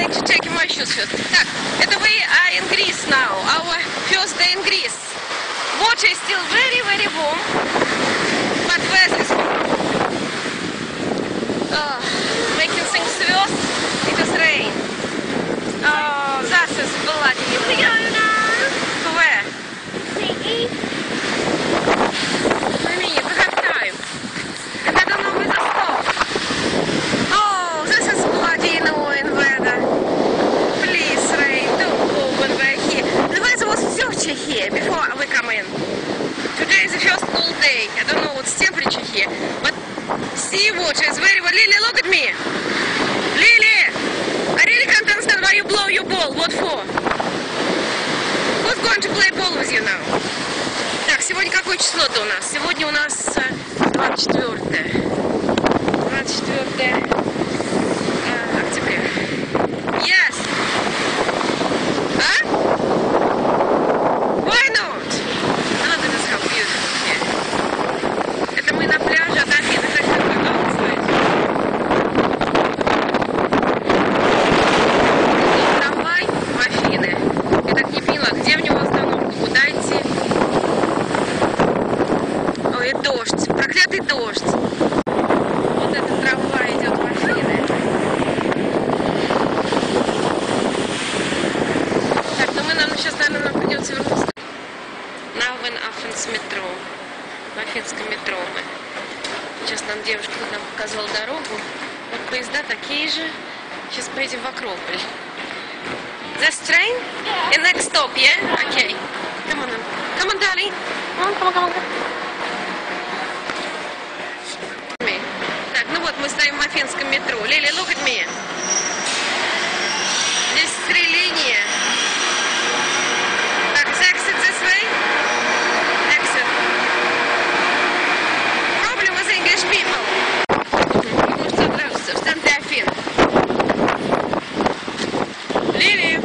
need to take my shoes first. Так, это we are in Greece now. Our first day in Greece. Water is still very, very warm, but weather is making things worse. It is rain. Oh, that is bloody. Where? I mean, we have time. And I don't know where to stop. Oh, this is bloody annoying weather. Please, rain, don't go when we're here. The weather was dirty here before we come in. Today is the first cold day. I don't know what's temperature here, but sea water is very well. Lily, look at me. Lily, I really can't understand why you blow your ball. What for? Who's going to play ball with you now? Так, сегодня какое число-то у нас? Сегодня у нас 24 октября. Yes! А? Why not? Look at this, how beautiful here. Это мы на пляже от Афины. Трамвай в Афины. Я так не поняла, где в него остановка, куда идти? Ой, дождь, проклятый дождь. Вот этот трамвай идет в Афины. Так, ну мы, нам сейчас, наверное, нам придется вернуться. Now in Athens metro. В афинском метро мы. Сейчас нам девушка тут нам показала дорогу. Вот поезда такие же. Сейчас поедем в Акрополь. This train? The next stop, yeah? Okay. Come on, come on, darling. Come on. Так, ну вот мы стоим в афинском метро. Лили, look at me. Здесь 3 линии. Так, is exit this way? Exit. Problem with English people. Вы можете отправиться в центре Афин. Лили.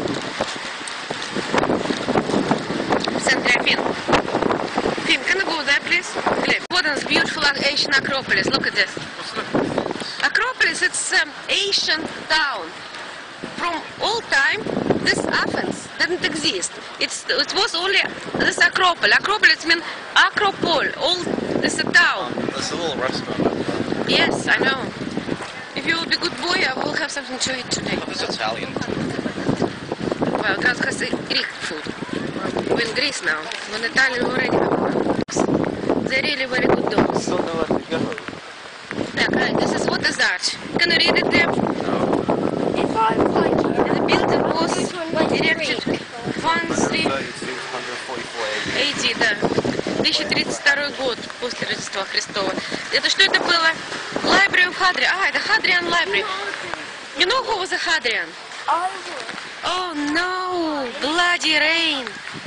В центре Афин. Finn, can you go there, please? What is beautiful Asian Acropolis? Look at this. Acropolis, it's Asian town. From all time, this Athens didn't exist. It was only this Acropolis. Acropolis means Acropole. All this a town. There's a little restaurant. Yes, I know. If you will be a good boy, I will have something to eat today. There's Italian. Well, that has Greek food. We're in Greece now. We're in Italy already. They're really very good dogs. Okay, this is what is that? Can you read it there? If I find you, The building was erected 1380, да. 1032 год после Рождества Христова. Это что это было? Library of Hadrian. А, это Hadrian Library. You know who was a Hadrian? I would. Oh no, bloody rain.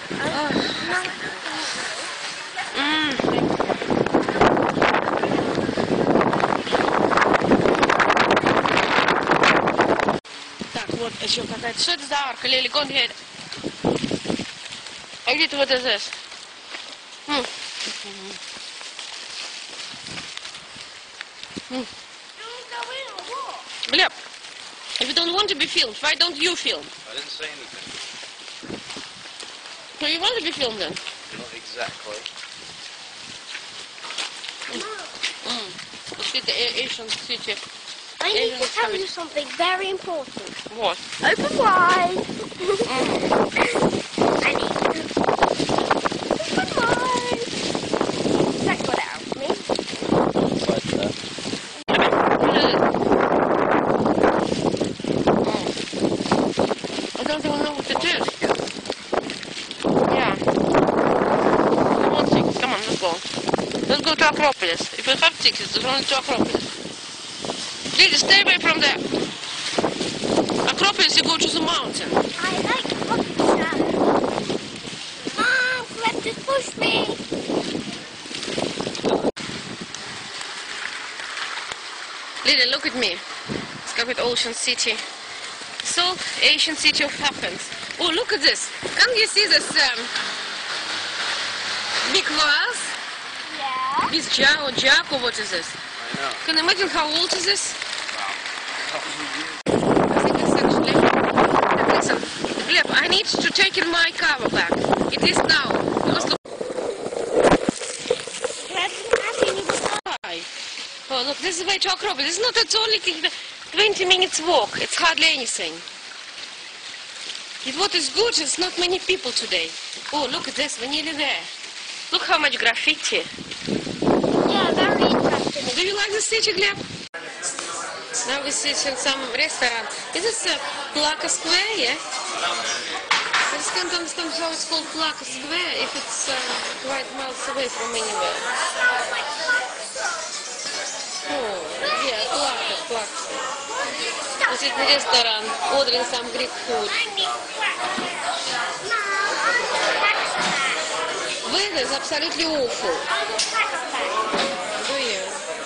Так, вот еще какая-то. Что это за арка? Лили, go ahead. А где-то вот это здесь? Глеб, if you don't want to be filmed, why don't you film? I didn't say anything. So you want to be filmed then? Not exactly. Let's get the Asian city. I need to tell you something very important. What? Open wide. I need to. Open wide. Check what out me. Right there. I don't even know what it is. Yeah. One thing. Come on, let's go. Let's go to Acropolis. If you have tickets, let's run to Acropolis. Please stay away from there. Acropolis, you go to the mountain. I like Pakistan. Mom, let just push me. Lily, look at me. It's got Ocean City. So, Asian city of Athens. Oh, look at this. Can you see this big vase? Yeah. This jug, or what is this? I know. Can you imagine how old is this? Wow. I think it's actually taking my cover back. It is now. You must look. Oh, look, this is where Chalk Road. This is not, it's only 20 minutes walk. It's hardly anything. It what is good, it's not many people today. Oh, look at this, we're nearly there. Look how much graffiti. Yeah, very interesting. Do you like the city, Gleb? Now we sit in some restaurant. Is this Plaka Square, yeah? I just can't understand how it's called Plaka Square if it's quite miles away from anywhere. Oh, yeah, Plaka. We sit in the restaurant, ordering some Greek food. Weather is absolutely awful. Do you?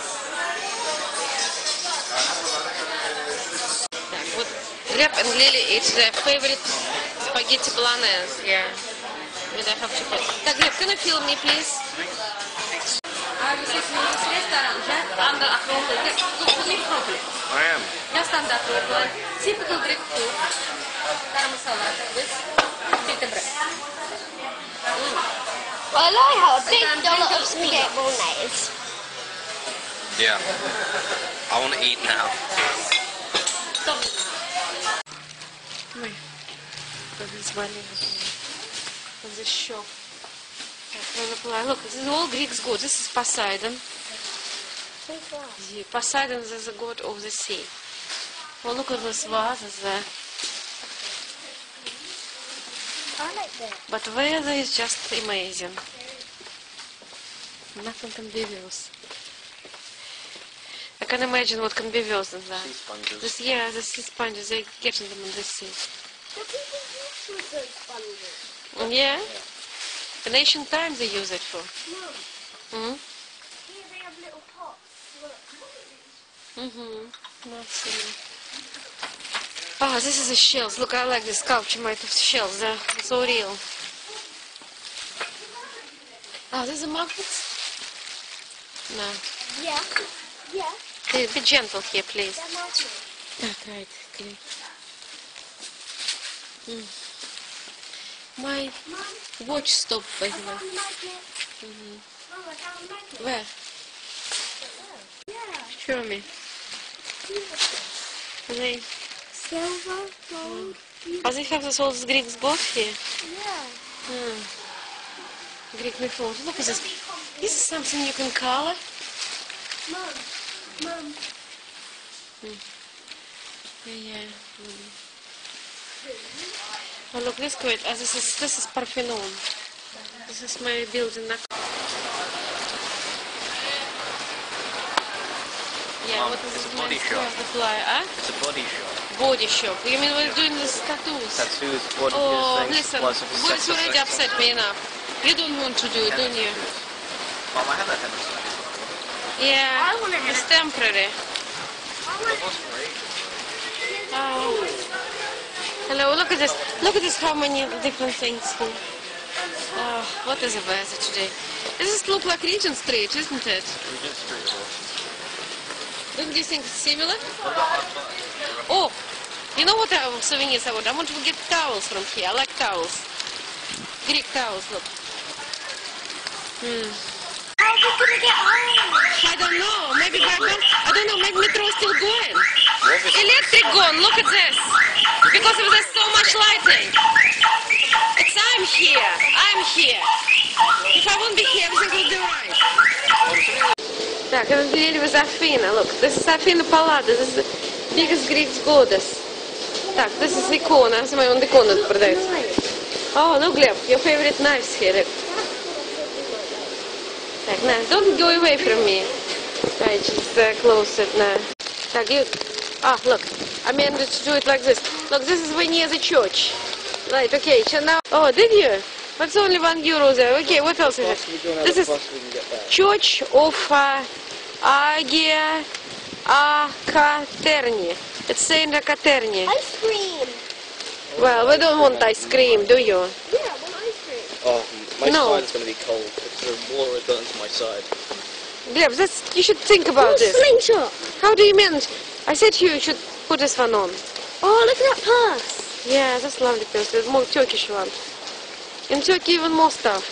Так, вот Gleb and Lily, it's their favorite spaghetti bolognese. Yeah. But I have to put. Так, Gleb, can you film me, please? I was sitting in this restaurant, yeah? Under a properly. Look me properly. I am. Just under a properly. Typical Greek food. Garam masala with pita bread. I like how a big dollar of spaghetti bolognese. Yeah. I want to eat now. Stop. Ой, развалилось. This shop. Look, this is all Greeks god. This is Poseidon. Poseidon is the god of the sea. Oh, look at this vase there. I like that. But weather is just amazing. Nothing can be worse. I can imagine what can be worse than that. Sea sponges. This, yeah, the sea sponges, they're getting them in the sea. Do people use with those sponges? Yeah? In ancient times they use it for. No. Hmm? Here they have little pots. Look. Mm-hmm. Absolutely. Oh, this is the shells. Look, I like this sculpture made of shells. They're so real. Oh, these are magnets? No. Yeah. Yeah. Be gentle here, please. They're magnets. Right. Okay. My Mom, watch stopped, by I the way. found a magnet. Mm-hmm. Mom, I found a magnet. Where? Yeah. Show me. Are they, Silver, gold. they have this all this Greek god here? Yeah. Greek mythology. Look at this. This is something you can color. Mom. Yeah. Oh, look, this great. This is Parthenon. This is my building. Yeah, Mom, what is it's it? a body shop. The flyer, huh? It's a body shop. Body shop. You mean we're doing these tattoos? Tattoos, body Oh, piercings, listen. supplies of Body's already upset me enough. You don't want to do it, don't you? Mom, I had that henna tattoos before. Yeah. I want to have It's temporary. It wasn't for ages. Oh. Hello, look at this. Look at this, how many different things here. Oh, what is the weather today? Does this look like Regent Street, isn't it? Regent Street was. Don't you think it's similar? Oh, you know what souvenirs I want? I want to get towels from here. I like towels. Greek towels, look. How are we going to get home? I don't know. Maybe by bus. I don't know. Maybe metro is still going. Obviously. Electric gone. Look at this. Because there's so much lighting. I'm here. I'm here. If I won't be here, everything will be right. Так, это дверь with Athena. Look, this is Athena Pallada. This is the biggest Greek goddess. Так, this is icona. Смотри, он икону тут продает. Oh, look, Gleb, your favorite knives here. Look. Так, на, don't go away from me. Right, just close it now. Так, you... Ah, look, I meant to do it like this. Look, this is way near the church. Right, okay, so now... Oh, did you? But it's only €1 there. Okay, what else is it? This is Church of Agia Akaterni. It's Saint Akaterni. Ice cream. Well, we don't want ice cream, do you? Yeah, I want ice cream. Oh, my No. side is going to be cold. If the water had gotten to my side. Gleb, you should think about this. Slingshot. How do you mean? I said to you should put this one on. Oh, look at that purse. Yeah, that's lovely place. There's more Turkish one. In Turkey, even more stuff.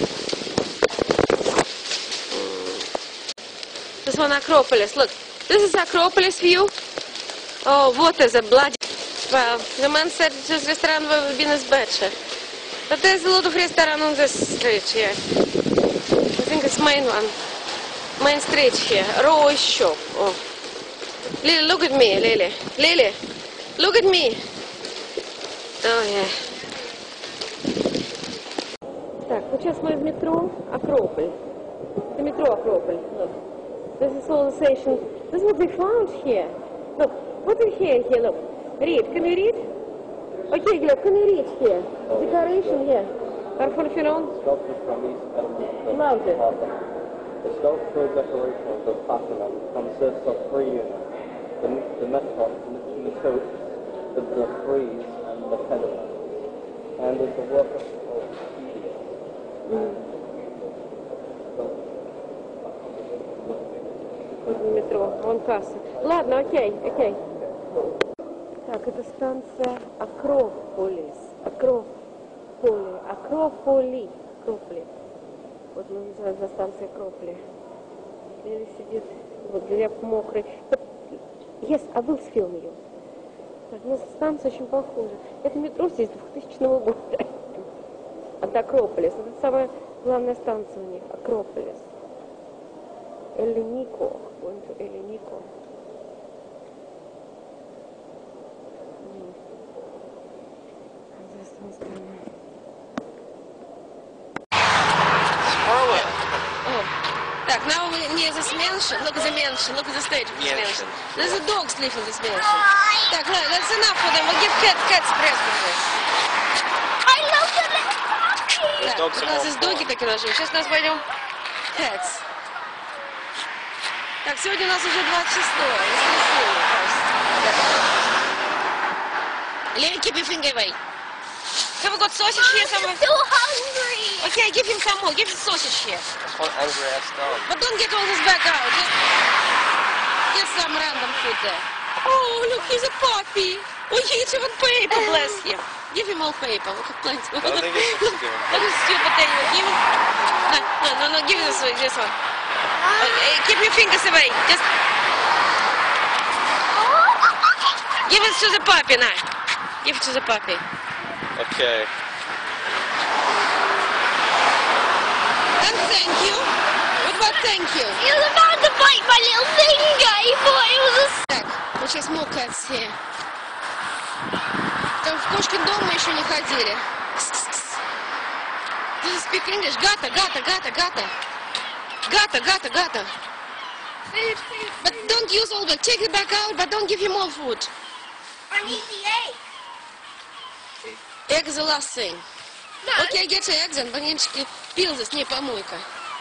This one Acropolis. Look, this is Acropolis view. Oh, what is a bloody... Well, the man said this restaurant would have been as better. But there's a lot of restaurants on this street here. I think it's main one. Main street here. Raw shop. Oh. Lily, look at me, Lily. Lily, look at me. Oh, yeah. Так, вот сейчас мы в метро Акрополь. Это метро Акрополь. Look. This is all the station. This is what they found here. Look, what's in here? Look. Read. Can you read? Okay, Gleb, can you read here? Decoration here. Parfenfiron. Sculpture from East and Lovely. The sculptural decoration of the Parthenon consists of three units: the metopes, the frieze, and the pediment, and is the work of Вот метро, вон касса. Ладно, окей. Так, это станция Акрополис. Акрополи. Вот мы называем за станцией Акрополи. Лили сидит, вот Глеб мокрый. Yes, I will film you. Так, ну станция очень похожа. Это метро здесь 2000 года. От Акрополис. Это самая главная станция у них. Акрополис. Эллинико. Going to Эллинико. Так, now we're near this mansion. Look at the mansion. Look at the stage of this mansion. There's a dog sleeping in this mansion. Так, that's enough for them. We'll give cats presents. I love the little puppy. Так, у нас здесь доги такие наши. Сейчас у нас пойдем cats. Так, сегодня у нас уже 26-е. Воскресенье, кажется. Lily, keep your finger away. Have we got sausage here somewhere? I'm so hungry. Okay, give him some more. Give him sausage here. That's one angry ass dog. But don't get all this back out. Just get some random food there. Oh, look, he's a puppy. Oh, he eats even paper, bless him. Give him all paper. Look at plenty. I don't think it's Look at this stupid thing. Give him... No, give him this one. Keep your fingers away. Just... Give it to the puppy now. Give it to the puppy. Okay. And thank you. What about thank you? He was about to bite my little finger. He thought it was a... Так, вот сейчас more cats here. Там в кошкин дом мы еще не ходили. Do you speak English? Gata. Food. But don't use all the... Take it back out, but don't give him all food. I need the egg. Egg is the last thing. No. Okay, get your eggs and бананчики. Peel this, не помойка.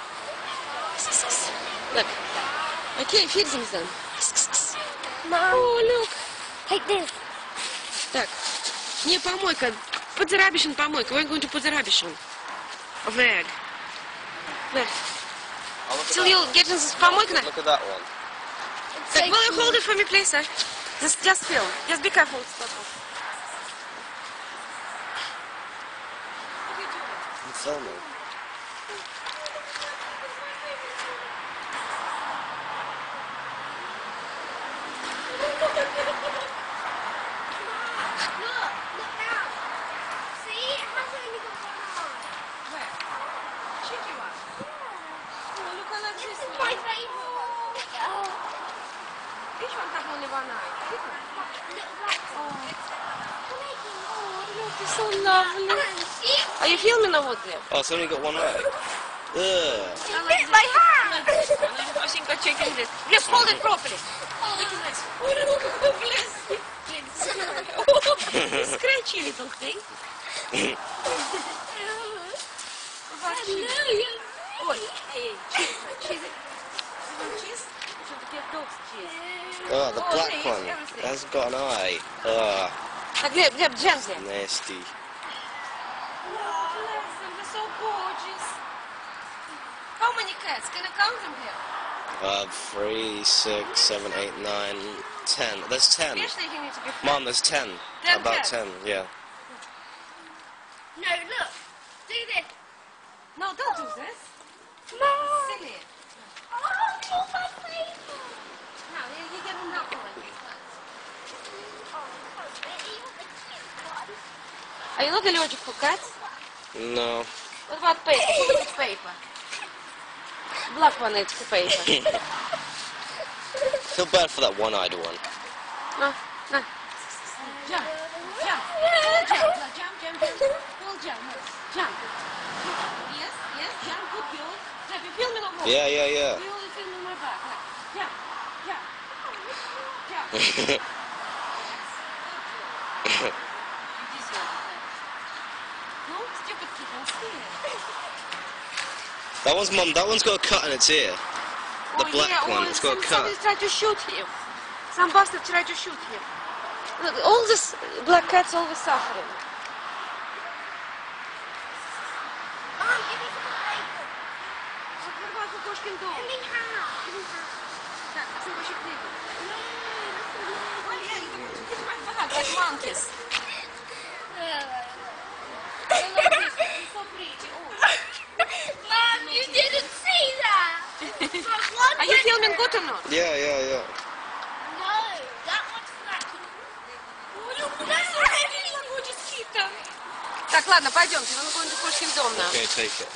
Look. Okay, feed them then. Mom, Oh, look. take this. Так, не помойка. Put the rubbish in помойка. We're going to put the rubbish on. Of the egg. There. Oh, look at Till that you one. get into помойка. Look at that one. Так, will you hold it for me, please, sir? Just feel. Just be careful. Stop. I'm filming. Look now. See, it has only got one eye. Where? Cheeky one. Oh, look, I like This this is one. my favourite. Oh, Which one has only one eye? little black one. Oh, look, it's so lovely. See? Are you filming or what there? Oh, it's only got one eye. Ugh. It bit my hand. I think I'm checking this. Just hold it properly. Look at this. Oh, bless you. Oh, scratchy little thing. Ой, эй, cheese. You want cheese? You should get dog's cheese. Oh, the Oh, black yes, one. everything. That's got an eye. Ugh. Gleb, gently. Nasty. Oh, bless them. They're so gorgeous. How many cats? Can I count them here? 3, 6, 7, 8, 9, 10. There's 10. Конечно, их не тебе. Mom, there's 10. 10 About cats. 10, yeah. No, look. Do this. No, don't do this. No. Silly. Oh, you're my paper. No, you get enough of it. Oh, so pretty. The cute one. Are you not allergic for cats? No. What about paper? Who needs paper? Black one needs paper. Feel bad for that one-eyed one. No, no. Jump, jump, jump, jump, jump, jump. Full jump, jump. Yes, yes, jump, good girl. Jump, you feel me no more? Yeah. You only feel me on my back. Jump, jump, jump. No, stupid kitten, stay. That one's got a cut in its ear. The black one, it's got a cut. Somebody tried to shoot him. Some bastard tried to shoot him. Look, all these black cats always suffering. Mom, give me some paper. What about Кукушкин дом? Give me half. Give me half. Так, а следующий книгу. No, Like monkeys. So pretty. Mom, you didn't see that. Are you filming good or not? Yeah. No, that one's flat. That's really. Так, ладно, пойдемте, мы going to Кукушкин дом now. Okay, take it.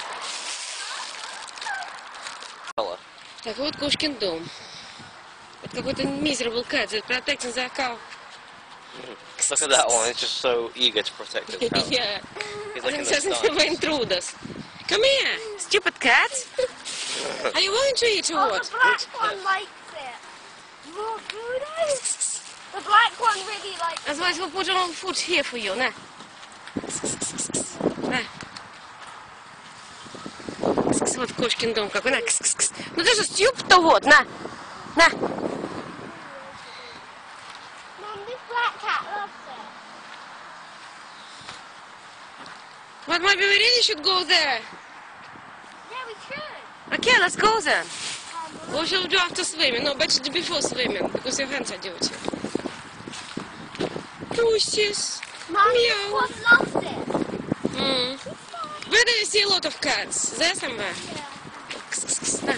Colour. Так, вот Кукушкин дом. Это какой-то miserable cat that protecting the cow. Look at that one, it's just so eager to protect its house. Yeah. He's like in the Сейчас stance. мы intruders. Come here, stupid cat. Are you willing to eat or Oh, what? the black one likes it. More food. The black one really likes it. Otherwise we'll put on food here for you, на. На. Вот Кошкин дом какой, на. Ну ты же стюп-то вот, на. На. Mom, this black cat loves it. But maybe we really should go there. Yeah, we should. Okay, let's go then. We shall do after swimming. No, better do before swimming, because your hands are dirty. Pussies. Mom, this Meow. one loves it. Mm. Where do you see a lot of cats? There somewhere? Yeah. На.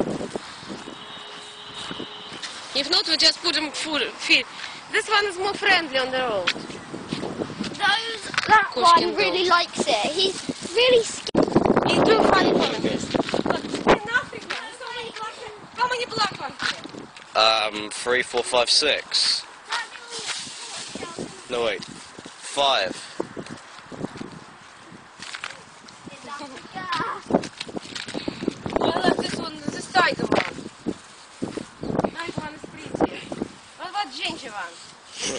If not, we just put them feed. This one is more friendly on the road. That Кошкин one really дом. likes it. He's really scared. He's doing funny things. Look, in Africa, how many black ones? 3, 4, 5, 6. No, wait. 5. I like this one, this tiger one. Nice one is pretty. What about ginger one?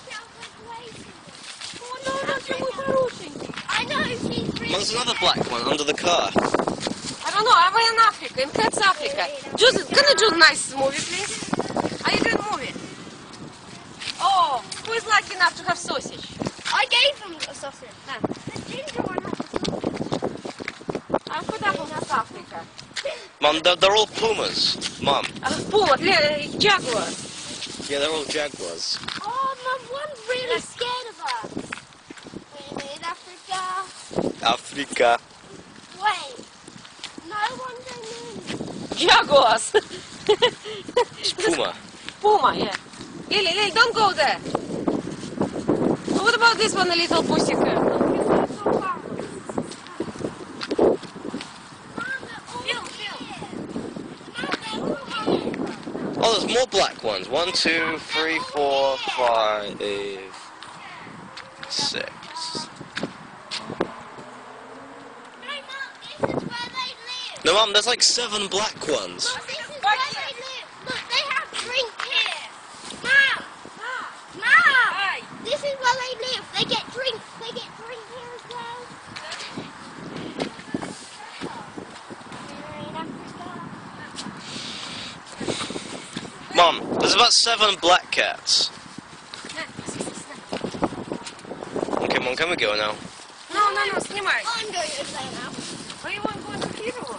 Oh no, that's really хорошенький. I know, she's really There's another black one under the car. I don't know, are we in Africa? In Cats Africa? Joseph, can you do a nice movie, please? Are you doing a movie? Oh, who is lucky enough to have sausage? I gave him a sausage. На. The ginger one has a sausage. А куда был South Africa? Mum, they're all pumas. Mum. Puma, jaguar. Yeah, they're all jaguars. Oh, Mum, one's really scared of us. We're in Africa. Africa. Wait. No one's in Jaguars. It's puma. Puma, yeah. Lily, don't go there. What about this one, a little pussycat? Oh, there's more black ones. 1, 2, 3, 4, 5, 6. No, Mum, there's like 7 black ones. This is where they live. Look, they have drink here. Mom! Mom! This is where they live. They get drink. They get drink here as well. We're in Africa. Mum, there's about 7 black cats. Okay, Mum, can we go now? No, снимай. I'm going to play now. Are you want to keep it?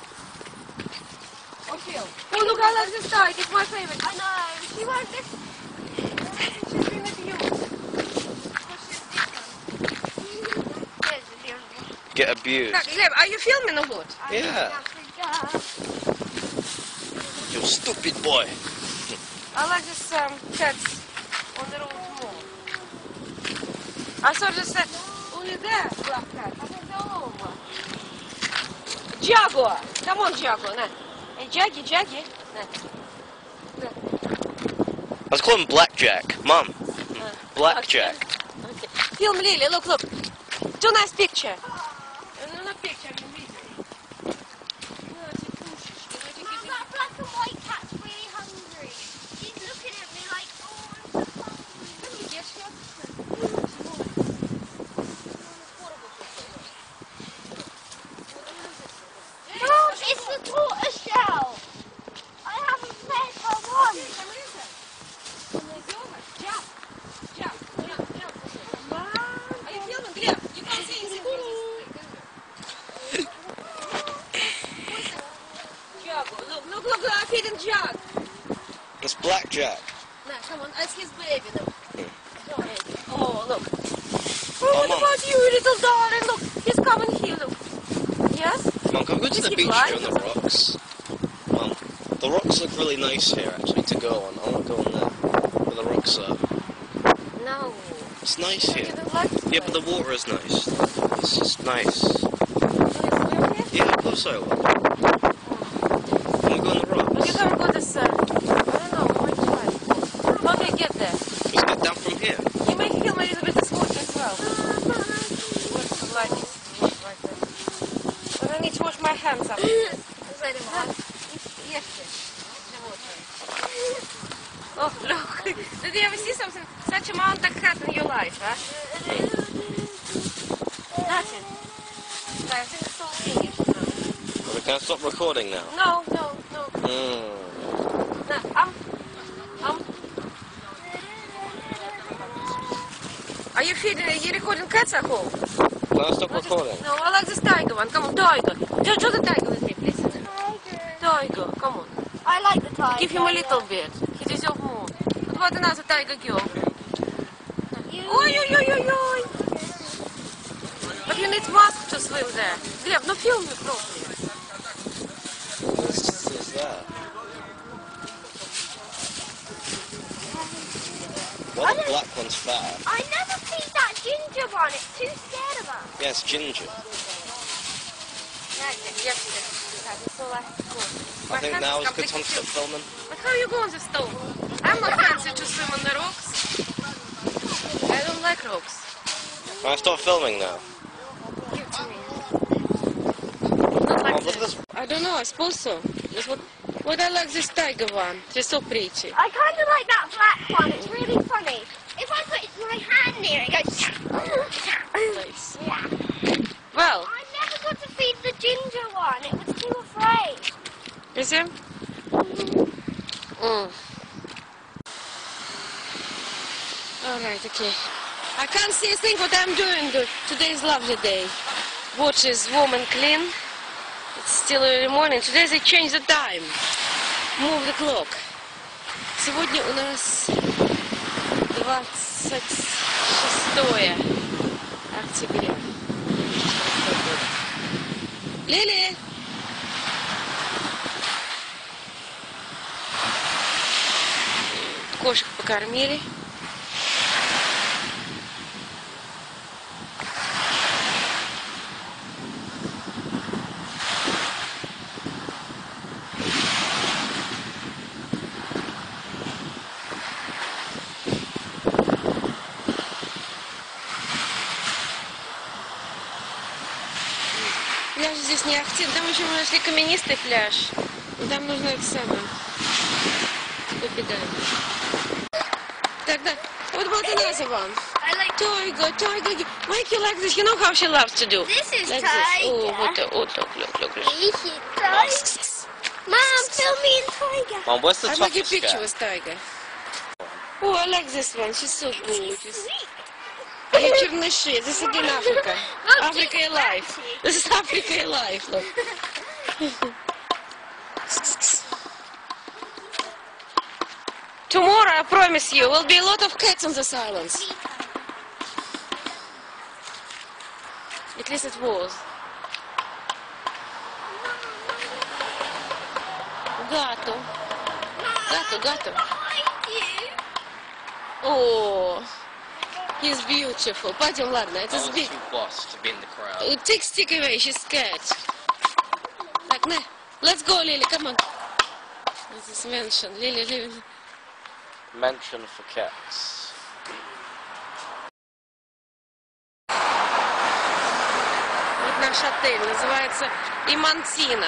Or Phil? Oh, look, I like this dog. It's my favorite. I know. She won't listen. She's been with you. Because she's different. get abused. Так, Глеб, are you filming or what? Yeah. You stupid boy. I like this cats on the road more. I saw just only there black cat. I think they're all over. Jaguar! Come on, Jaguar. Nah. Hey, Jaggy. Nah. Let's call him Blackjack. Mum. Blackjack. Okay. Film Lily, look. Do nice picture. No, not picture, I mean video. No, it's a push. Mom, that black and white cat's really hungry. She's looking at me like, oh, I'm so hungry. Let me get you. Mom, it's the tortoise shell. I haven't fed her once. Are you filming, Gleb? You can't see anything. Look, I'm feeding Jug. It's Blackjack. Nah, come on, it's his baby. Look. Oh, look. Oh, Oh, what Mum. about you, little darling? Look, he's coming here, look. Yes? Mum, can we go to Is the he beach blind? here on the rocks? Mum, the rocks look really nice here, actually, to go on. I want to go on there, where the rocks are. No. It's nice You here. don't like this Yeah, but the place. water is nice. It's just nice. You swim here? Yeah, of course I will. Can we go on the But you rocks? gotta go this I don't know, might try. How do you get there? Let's get down from here. You may feel a little bit this water as well. What's the light is right there. But I need to wash my hands up. Oh, look. Did you ever see something, such amount of cat in your life, huh? Nothing. I think it's all finished now. Well, we can't stop recording now. No. Mm. No, Are you feeding, are you recording cats at home? Can I stop recording? No, I like this tiger one. Come on, tiger. Just the tiger with me, please. Tiger, come on. I like the tiger. Give him a little bit. He deserves more. What about another tiger girl? Oi. But you need mask to swim there. Gleb, no film me properly. What's that? Well, the black one's fat. I never feed that ginger one. It's too scared of her. Yeah, it's ginger. That's all I have to go. I think now is a good time to stop filming. But how you go on the stone? I'm not fancy to swim on the rocks. I don't like rocks. Can I stop filming now? Give it to me. Not like Oh, look at this. this. I don't know, I suppose so. That's what I like this tiger one. It's so pretty. I kind of like that black one. It's really funny. If I put my hand near it, it goes. Nice. Yeah. Well, I never got to feed the ginger one. It was too afraid. is it? Alright, okay. I can't see a thing what I'm doing. Today's lovely day. Watch is warm and clean. It's still early morning. Today they change the time. Move the clock. Сегодня у нас 26 октября. Лили! Кошек покормили. Пляж здесь не ахти. Там еще мы нашли каменистый пляж. И там нужно это самое. Попедаль. Так, да. What about another one? I like Tiger. Make you like this. You know how she loves to do. this is Like tiger. this. Oh, look. This is tiger. Mom, film me in tiger. Mom, where's the I make a toughest picture cat? with tiger. Oh, I like this one. She's so gorgeous. Sweet. You черныши. This is again Africa. Africa alive. This is Africa alive. Look. Tomorrow, I promise you, will be a lot of cats on this island. At least it was. Gato. Gato. Oh, he's beautiful. Пойдем, ладно, это I was сбить. too boss to be in the crowd. Take stick away, she's scared. Так, на. Let's go, Lily, come on. This is mentioned. Lily. Mansion for cats. Вот наш отель, называется Имантина.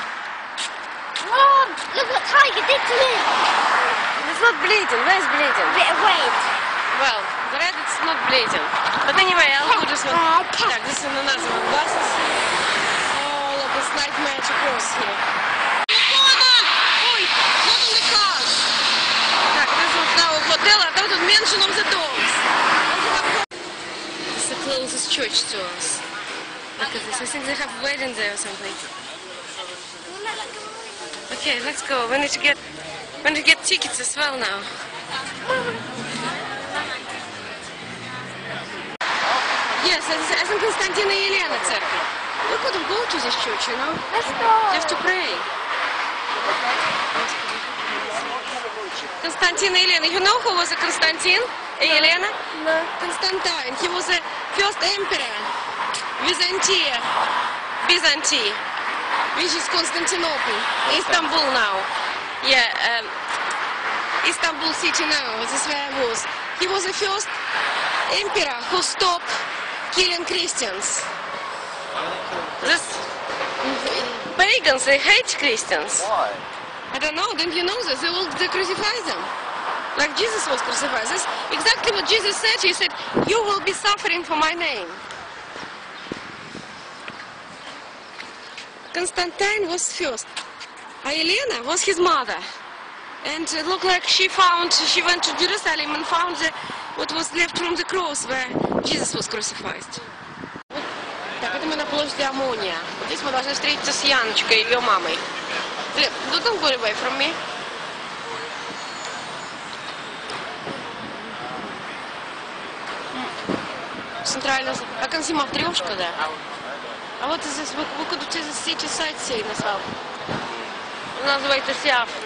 Mom, look what Tiger did to me. It's not bleeding. Where's bleeding? Bit of weight. Well, the red it's not bleeding. But anyway, I'll do this one. Так, this is another one. Glasses. Oh, look, it's night magic cross here. Ой, not on the cars. Так, this is now a hotel, а там тут Mansion of the Dogs. This is the closest church to us. Look at this. I think they have a wedding there or something. Okay, let's go. We need to get tickets as well now. Yes, I think Константина и Елена церковь. We could go to this church, you know? Let's go. Just to pray. Constantine and Elena. You know who was a Constantine and Elena? No. Constantine. He was the first emperor. Byzantine. Which is Constantinople. Istanbul now. Yeah, Istanbul city now. This is where I was. He was the first emperor who stopped killing Christians. This pagans, they hate Christians. Why? I don't know, didn't you know this? They crucify them. Like Jesus was crucified. That's exactly what Jesus said. He said, you will be suffering for my name. Constantine was first. Elena was his mother. And it looked like she went to Jerusalem and found what was left from the cross where Jesus was crucified. Так, это мы на площади Амония. Вот здесь мы должны встретиться с Яночкой и ее мамой. Don't go away from me. Центральная... А Консима трешка, да? А вот здесь, we could do the city sightseeing as well. Называется Сиафн.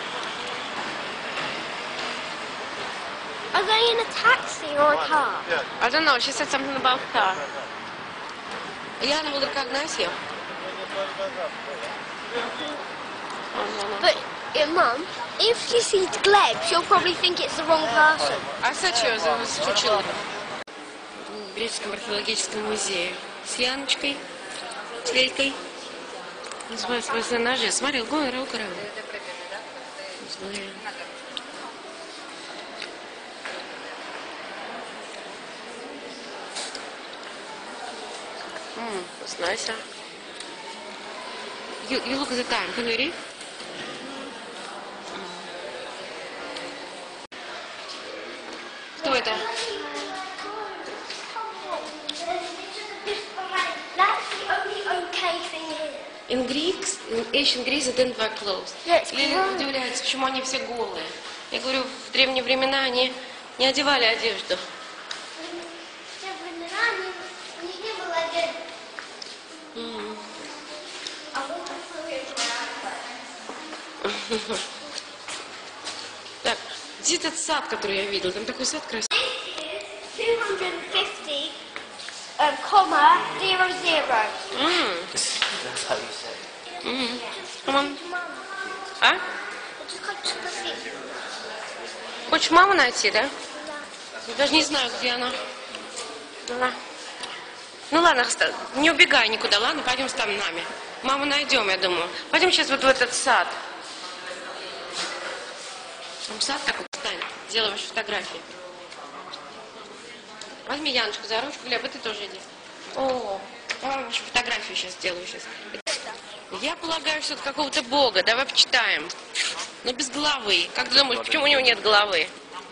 Are they in a taxi or a car? I don't know, she said something about car. Yana will recognize you. But, Mum, if she sees Gleb, she'll probably think it's the wrong person. I said she was for children. В Греческом археологическом музее. С Яночкой, с Лелькой. Называется персонажи. Смотри, гора. It's nice, huh? You look at the time. Can you read? Кто это? That's the only okay thing here. In ancient Greece they didn't wear clothes. Лиля удивляется, почему они все голые. Я говорю, в древние времена они не одевали одежду. Так, где этот сад, который я видел? Там такой сад красивый. 250, comma, 00. That's how you say it. Come on. А? Хочешь маму найти, да? Я даже не знаю, где она. Ну ладно, не убегай никуда, ладно? Пойдем с нами. Маму найдем, я думаю. Пойдем сейчас вот в этот сад. Там сад такой, встань, делай ваши фотографии. Возьми Яночку за ручку, Глеб, и ты тоже иди. О, давай вашу фотографию сейчас сделаю сейчас. Я полагаю, что это какого-то бога. Давай почитаем. Но без головы. Как ты думаешь, почему у него нет головы?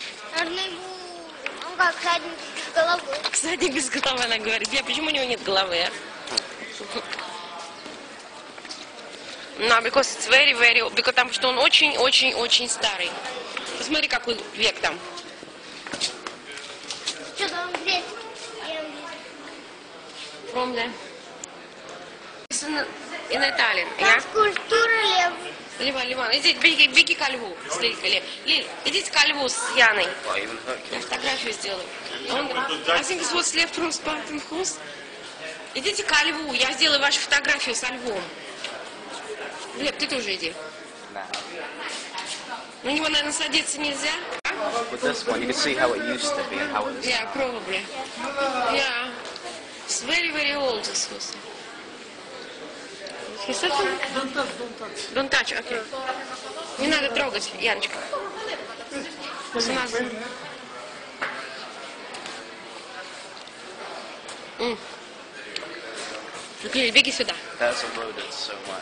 Он как задник без головы. Задник без головы, она говорит. Глеб, почему у него нет головы, а? No, because it's very, потому что он очень старый. Посмотри, какой век там. Что там здесь? помню. In Italian, yeah? Скульптура лев. Ливан, идите, беги ко льву с Лилькой. Лиль, идите ко льву с Яной. Well, even Hercules. Я фотографию сделаю. I think this was left from Spartan House. Идите ко льву, я сделаю вашу фотографию со львом. Глеб, ты тоже иди. Nah. На него, наверное, садиться нельзя. With this one, you can see how it used to be and how it is. Yeah, probably. Yeah. It's very, very old, this house. Don't touch, okay. Не надо трогать, Яночка. У нас... Лиль, беги сюда. That's eroded so much.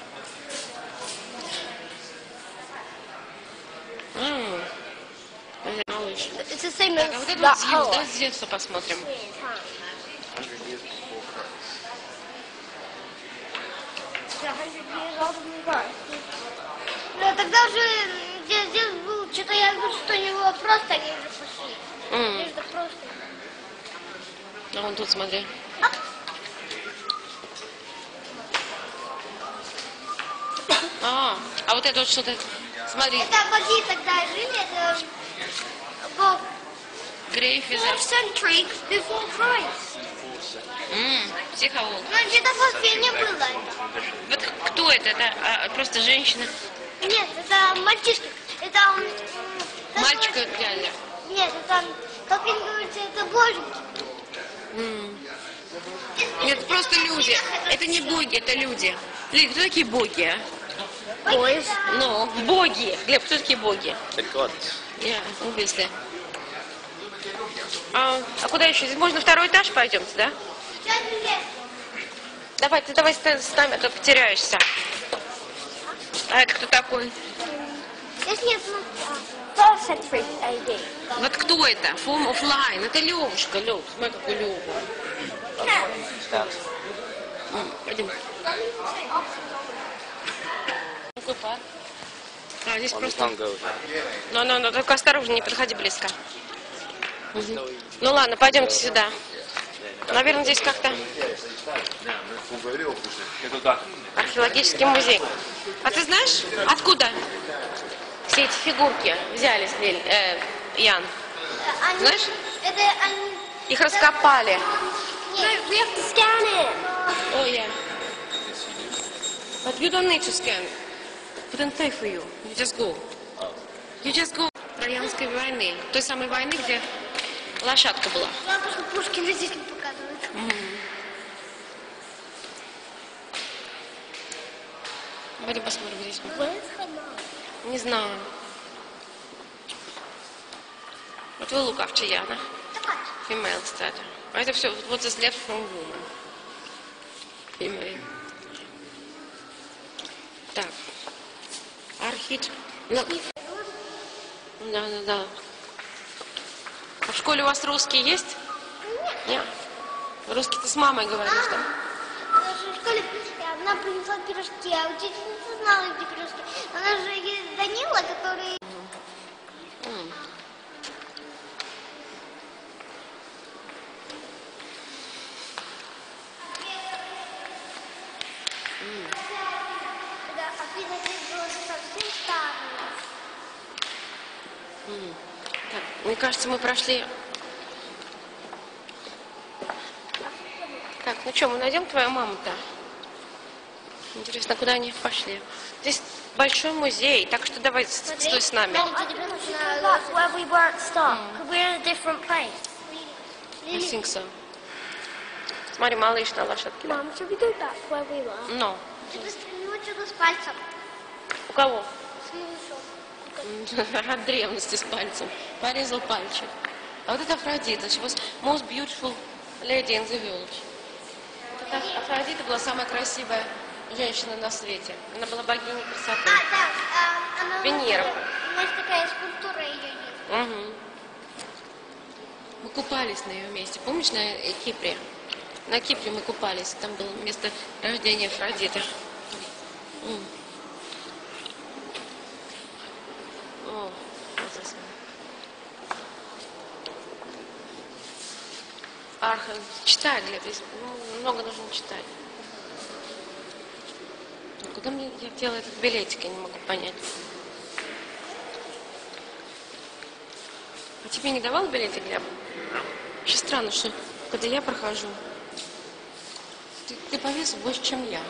Малыш. It's the same Так, а as вот это that вот с hole. да, с детства посмотрим. 100 years before Christ. 100 years older than Christ. Ну, тогда уже здесь был, что-то я вижу, что у него просто они уже пошли. Здесь просто. А вон тут смотри. А вот это вот что-то, смотри, Это боги тогда жили, это бог. Grave is 4 centuries before Christ. психолог. Ну, где-то в Афине было. Вот кто это? Это просто женщина. Нет, это мальчишка. Это Мальчика реально. Нет, это, как им говорится, это боженьки. Нет, это просто люди. Это не боги, это люди. Лид, кто такие боги, а? Boys. Ну, боги. Глеб, кто такие боги? The gods. Я, obviously. А куда еще? Здесь можно второй этаж пойдемте, да? Сейчас лес. Давай, ты давай с нами, а то потеряешься. А это кто такой? Здесь нет, 4 centuries AD. Вот кто это? Form of line. Это Левушка, Лев. Смотри, какой Лева. That's Пойдем. Какой парк? А, здесь on the просто... Congo. Ну, только осторожно, не подходи близко. Ну ладно, пойдемте сюда. Наверное, здесь как-то археологический музей. А ты знаешь, откуда все эти фигурки взялись, Ян? Знаешь? Это они... Их раскопали. Нет, we have to scan it. Oh, yeah. But you don't need to scan. Wouldn't pay for you. You just go. You just go. Троянской войны. Той самой войны, где лошадка была. Ладно, что Пушкина здесь не показывают. Пойдем посмотрим здесь. Where's Hannah? Не знаю. Вот вы look after Яна. Давай. Female, кстати. А это все, вот this left from woman. Female. Так. Архит. Да. А в школе у вас русский есть? Нет. Русский ты с мамой говоришь, да? Даже в школе она принесла пирожки, а учительница знала эти пирожки. Она же есть Данила, который... Афина здесь была совсем старая. Так, мне кажется, мы прошли... Так, ну что, мы найдем твою маму-то? Интересно, куда они пошли? Здесь большой музей, так что давай стой с нами. Where we weren't stuck. We're in a different place. I think so. Смотри, малыш на лошадке. Mom, should we go back where we were? Но. Ну, что-то с пальцем. У кого? С малышом. От древности с пальцем. Порезал пальчик. А вот это Афродита. She was most beautiful lady in the world. Это Афродита была самая красивая женщина на свете. Она была богиней красоты. Да, она... Венера. У нас такая скульптура ее есть. Угу. Мы купались на ее месте. Помнишь, на Кипре? На Кипре мы купались. Там было место рождения Афродиты. О, вот здесь. Читай, Глеб, здесь много нужно читать. Куда мне я делаю этот билетик, я не могу понять. А тебе не давал билетик, Глеб? Очень странно, что когда я прохожу, ты по весу больше, чем я.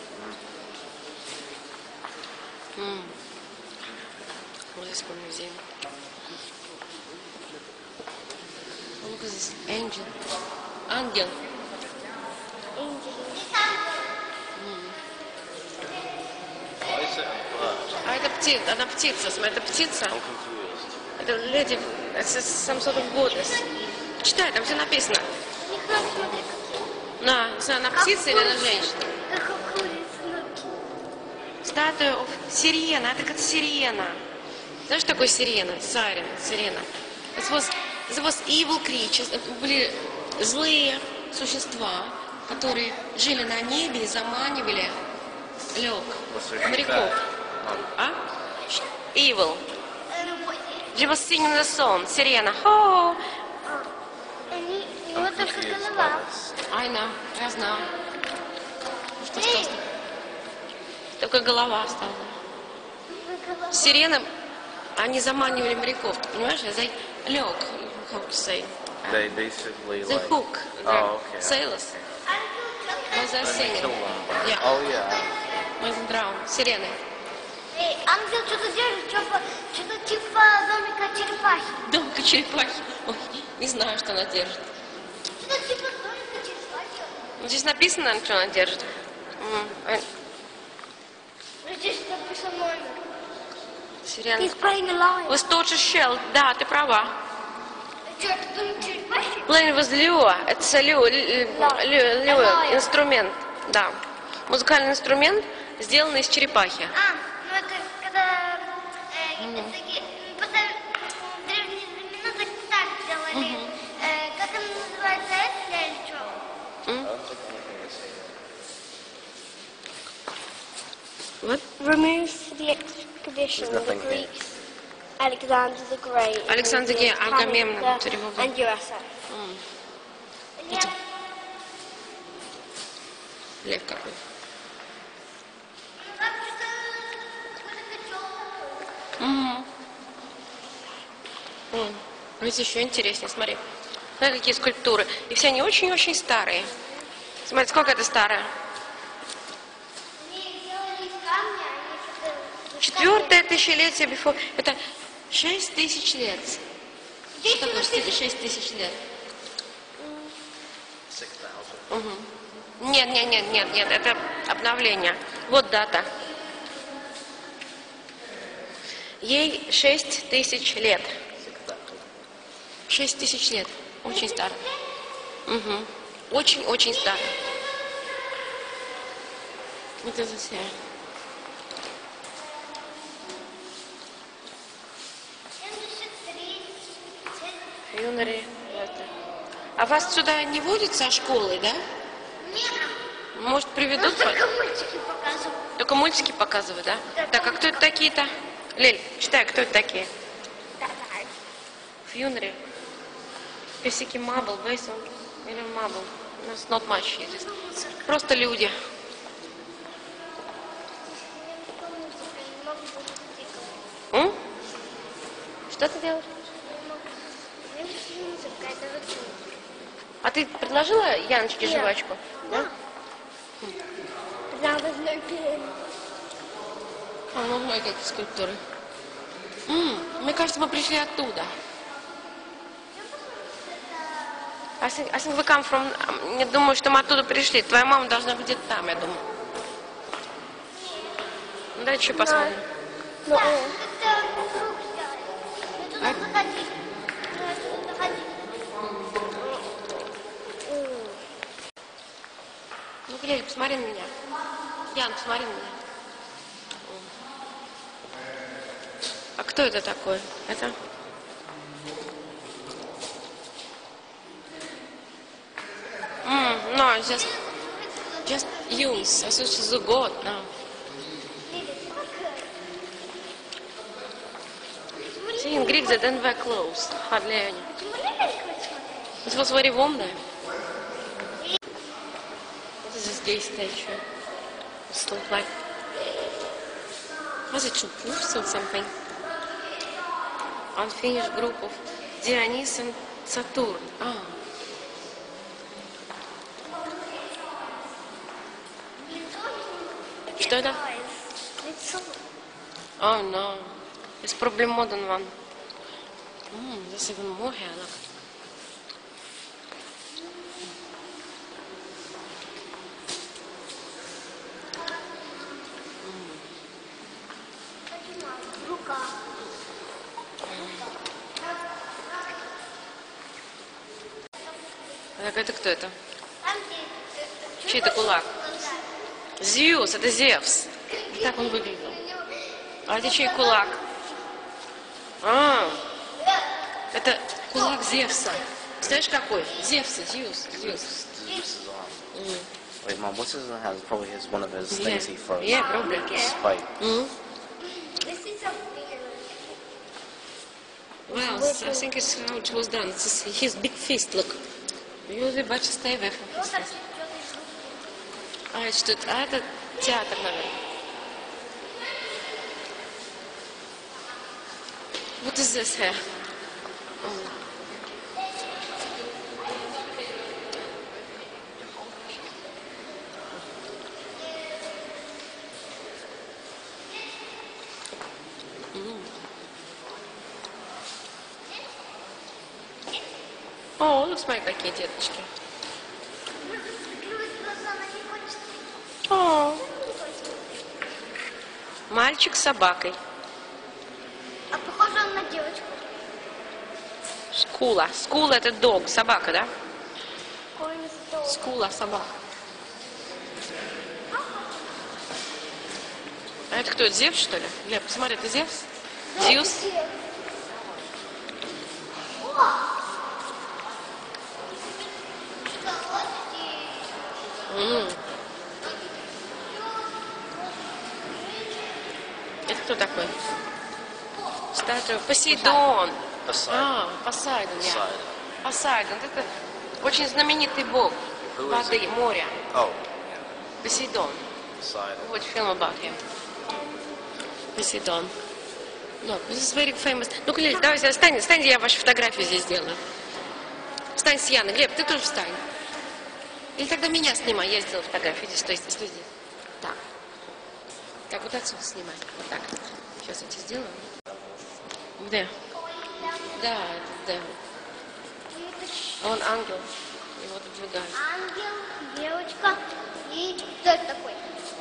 Вот здесь мой музей. Look at this angel. Ангел. Why is it a bird? А это птица, она птица, смотри, это птица. I'm confused. Это леди, это some sort of goddess. Читай, там все написано. Нехорошо смотреть, какие. На, не знаю, она птица или она женщина. Как курица. Статуя сирена, это как сирена. Знаешь, что такое сирена? Сирена, сирена. It was evil creatures. Это были злые существа, которые жили на небе и заманивали моряков. А? Evil. She was singing the song, сирена. Oh, И вот только голова. I know, я знаю. Что осталось? Только голова осталась. Сирены, они заманивали моряков, ты понимаешь? They lure, how to say? They basically They like... hook the Oh, okay. sailors. But they're And they singing. kill them. Yeah. Oh yeah. When they drown. Сирены. Эй, ангел что-то держит, что-то типа домика черепахи. Домка черепахи. Ой, не знаю, что она держит. Что-то типа домика черепахи. Ну, здесь написано, наверное, что она держит. Здесь написано номер. Сирена. He's playing a line. Was torture shell. Да, ты права. Что, это домик черепахи? Playing with lure. Это lure, инструмент. Да. Музыкальный инструмент, сделанный из черепахи. Ну это когда такие, в древние времена так делали. Как она называется, это или что? I don't think anything is here. Вот. Removed for the expedition There's the nothing here. Greeks, Alexander the Great, Alexander the Great, Agamemnon, Canada, тревога. and USA. Лев какой. Здесь еще интереснее, смотри. Смотри, какие скульптуры. И все они очень-очень старые. Смотри, сколько это старое. Четвертое тысячелетие before. Это 6000 лет. Что такое 6000 лет? 6,000. Нет, это обновление. Вот дата. Ей 6000 лет. 6000 лет. Очень старая. Очень-очень старая. Вот это все. Юнари. А вас сюда не водят со школы, да? Нет, Может, приведут? только мультики показывают. Только мультики показывают, да? Да, Так, а кто это такие-то? Лель, читай, кто это такие? Фьюнери. Песики Мабл, Вейсон или Мабл. У нас not much here. Просто люди. М? Что ты делаешь? А ты предложила Яночке Нет. жвачку? Да? Now there's no pin. А, ну, много какие скульптуры. Мне кажется, мы пришли оттуда. I think we come from... Не думаю, что мы оттуда пришли. Твоя мама должна быть где-то там, я думаю. Ну, давай еще посмотрим. Да, это круг сделали. Мы туда заходили. Ну, Глеб, посмотри на меня. Ян, посмотри на меня. А кто это такой? Это? No, just use. I thought she's a god now. See, in Greek they don't wear clothes. Hardly any. It was very warm there. is this gay statue? It looks like, was it Chupurs or something? Unfinished group of Dionys and Saturn. Ah. Что это? Oh no. It's probably modern one. There's even more here, look. Так, это кто это? Чей это кулак? Зевс, это Зевс. Так он выглядел. А это чей кулак? А, это кулак Зевса. Знаешь какой? Зевса, Зевс. Wait, Mom, what's his name? Has probably one of his things he throws. Yeah, probably. Spike. This is a Well, I think it's how it was done. It's his big fist, look. You better stay away from his fist. А это что? А это театр, наверное. What is this here? О, ну смотри, какие деточки. О, мальчик с собакой. А похоже он на девочку. Скула. Скула это дог, собака, да? Скула, собака. А это кто? Это Зевс, что ли? Глеб, посмотри, это Зевс? Зевс? Это кто такой? Статуя Посейдон. А, Посейдон, я. Посейдон. Это очень знаменитый бог воды, моря. Oh, Посейдон. Poseidon. Вот фильм about him. Посейдон. Look, this is very famous. Ну, Глеб, давай, встань, я вашу фотографию здесь сделаю. Встань с Яной. Глеб, ты тоже встань. Или тогда меня снимай, я сделаю фотографию. Иди, стой здесь. Так. Так, вот отсюда снимай. Вот так. Сейчас я тебе сделаю. Где? Да, это Девил. Он ангел. Его отодвигают. Ангел, девочка и кто это такой?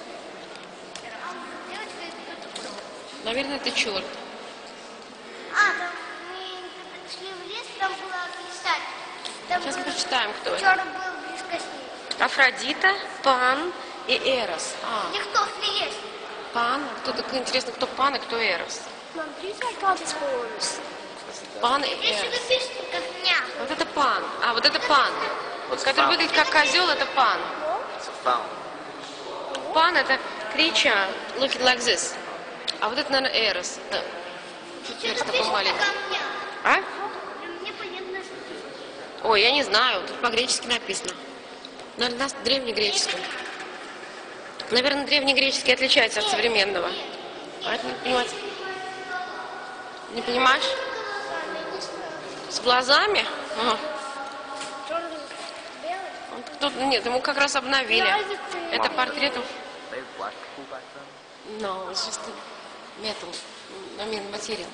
Девочка и кто такой? Наверное, это черт. А, там мы шли в лес, там было писать. Там Сейчас был- прочитаем, кто это. Черт был близко с ней. Афродита, Пан и Эрос. А, Где кто есть? Пан. Кто-то, интересно, кто Пан и кто Эрос. Mom, do you like all these horns? Пан и Если Эрос. вы пишете, как меня. Вот это Пан. А, вот это Пан. Который выглядит как козел, это Пан. It's a fountain. Пан это creature looking like this. А вот это, наверное, Эрос. Да. Чуть Эрос такой маленький. Как меня. А? Мне понятно, что Ой, я не знаю. Тут по-гречески написано. Наверное, на древнегреческом. Наверное, древнегреческий отличается от современного. А это не понимаете? Не понимаешь? С глазами? Ага. черный, белый. Тут, нет, ему как раз обновили. Это портрет. They had black people back then? No, it's just a metal. I mean, material.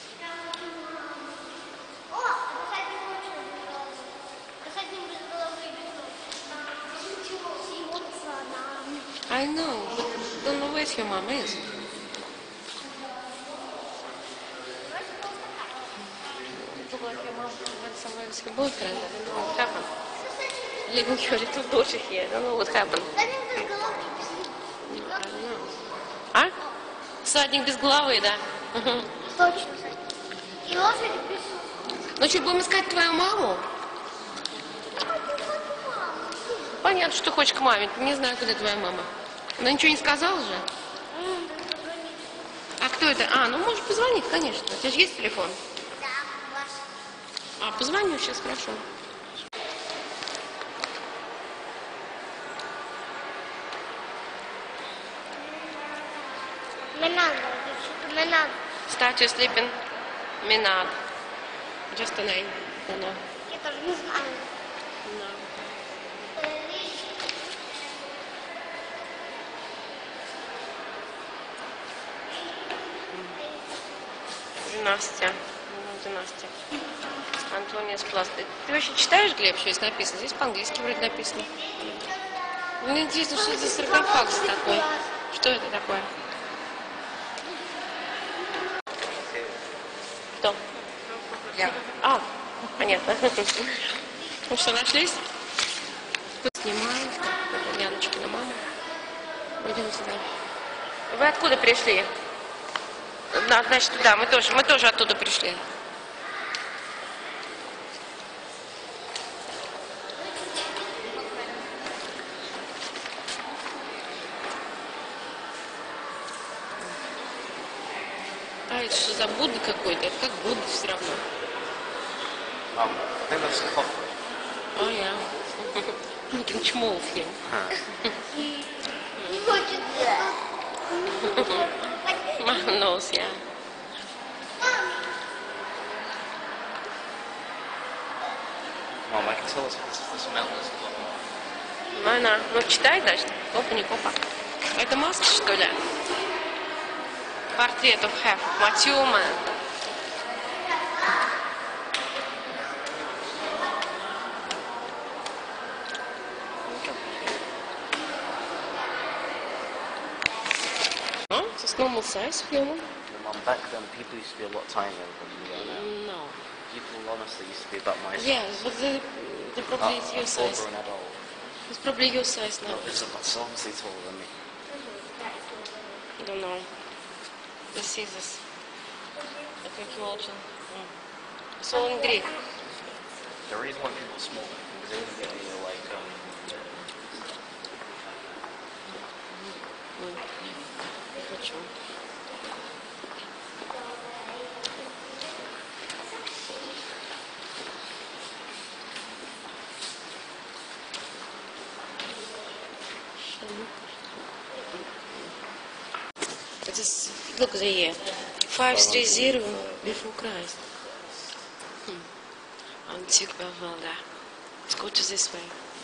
О, касательно лучше. Касательно без головы и без ног. Всего цена. I know, but don't know where your mom is. Look like your mom went somewhere with her boyfriend. I don't know what happened. Leaving your little daughter here. I don't know what happened. Касательно без головы и без ног. I don't know. А? Всадник без головы, да? Мгм. Точно. И лошадь без... Ну что, будем искать твою маму? Понятно, что ты хочешь к маме. Не знаю, куда твоя мама. Она ничего не сказала же? А кто это? А, ну можешь позвонить, конечно. У тебя же есть телефон? Да, ваш. А, позвоню сейчас, хорошо. Menado. Menado. Statue sleeping. Menad. Just a name. Don't know. Я тоже не знаю. No. Династия. Династия. Антониус Пласт. Ты вообще читаешь, Глеб, что здесь написано? Здесь по-английски вроде написано. Мне интересно, что это за саркофаг такой. Что это такое? Кто? Я. А, понятно. Ну что, нашлись? Снимаем. Яночку на маму. Идем сюда. Вы откуда пришли? Да, значит, туда. Мы тоже оттуда пришли. А это что за Будда какой-то? Это как Будда все равно. I think that's a coffee. Oh, yeah. You can schmoof him. Look at that. Mom knows, yeah. Mom, I can tell it's the smell is Она, ну читай, значит. Копа, не копа. Это маска, что ли? Портрет of Hef. Матюма. Oh, it's a normal size human. Mom, back then people used to be a lot tinier than we are now. No. People honestly used to be about my size. Yeah, but they're probably Oh, your size. over an adult. It's probably your size now. No, it's obviously taller than me. I don't know. The scissors. Каким образом? It's all in Greek. The reason why people are small is they wouldn't be like Почему? It is, look the year. 530 before Christ. Antique Bavaria, да. Let's go to this way.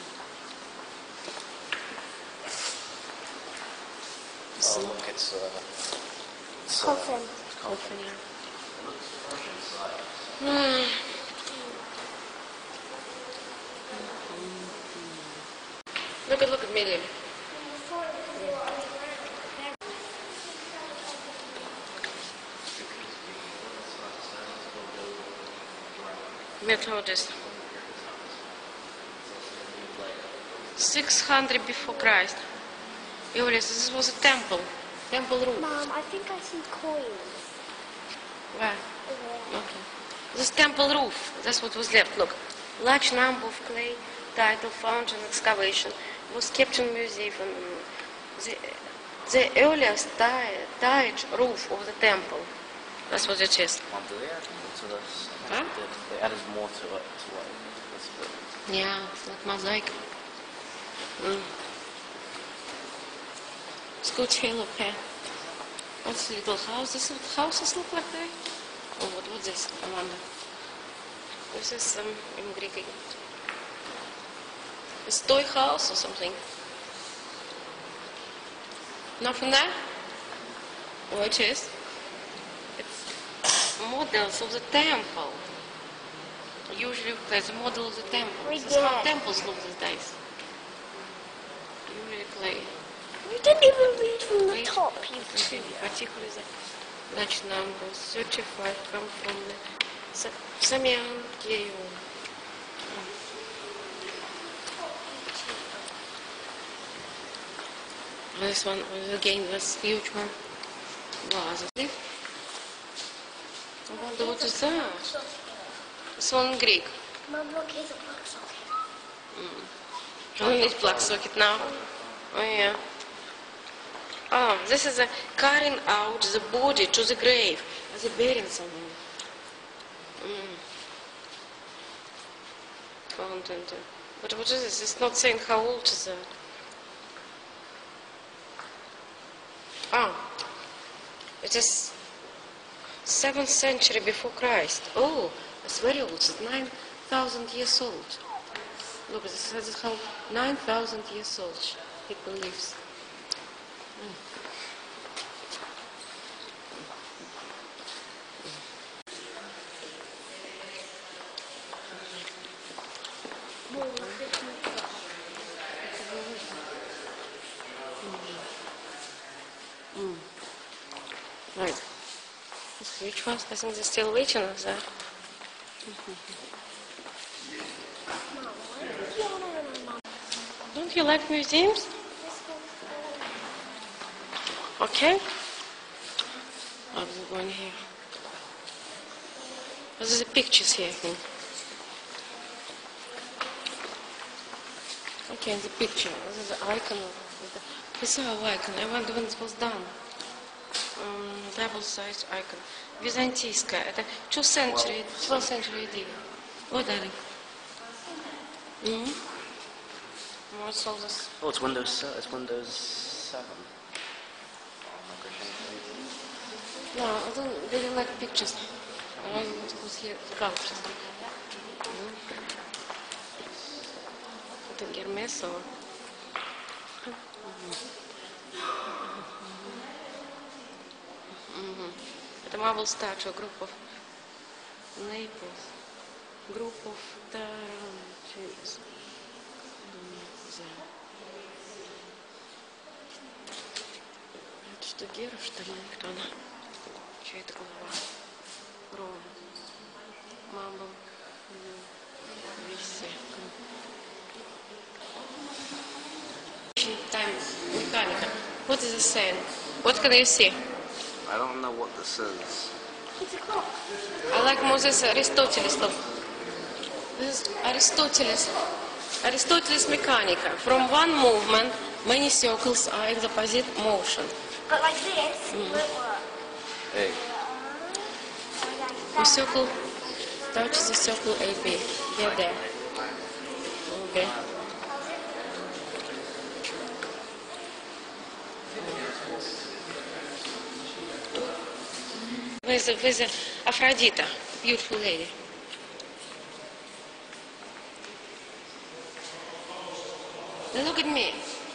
oh look, it's Coffin. Coffin, yeah. Look at me, Lily. Methodist. 600 before Christ. Julius, this was a temple. Temple roof. Mom, I think I see coins. Where? Okay. This temple roof, that's what was left. Look, large number of clay title found in excavation was kept in museum. The earliest tile roof of the temple. That's what it is. Mom, do they add more to this? Huh? They added more to it to like this bit. Yeah, it's like mosaic. Let's go to Halo Pen. What's the little house? Does houses look like that? Oh, what's this? I wonder. This is in Greek again. It's toy house or something. Nothing there? Oh, it is. It's models of the temple. Usually there's a model of the temple. This is how temples look these days. Usually clay. We didn't even read from the Wait. top, you two. Particularly the large numbers, 35 come from the Samian Geo. This one again was huge one. Was it? I wonder what is that? This one in Greek. Mom, look, here's a plug socket. I don't need plug socket now. Oh yeah. Oh, this is a carrying out the body to the grave as a burying someone. Fountain. But what is this? It's not saying how old is that. Oh, It is 7th century before Christ. Oh, it's very old. It's 9,000 years old. Look, this is how 9,000 years old people lives. Right. Which ones? I think they're still waiting on that. Don't you like museums? Okay. I'm going here. There's the pictures here, I think. Okay, the picture. This is the icon. This is our icon. I wonder when it was done. Double-sized icon. Византийская. Это 12th century, 12th century AD. What are they? What's all this? Oh, it's Windows 7. No, I don't really like pictures. I want what was here, sculptures. Это Гермесова. Это marble statue, group of Naples, group of Tarantinos. Это что, Гера, что ли? Кто она? Чья это голова? Ром. Marble. Виси. Time mechanical. What is it saying? What can you see? I don't know what this is. I like Moses Aristoteles. Look. This is Aristoteles. Aristoteles Mechanica. From one movement, many circles are in the opposite motion. But like this, it won't work. Hey. The circle touches the circle AB. Get there. Okay. Where's Aphrodite, beautiful lady? Now look at me.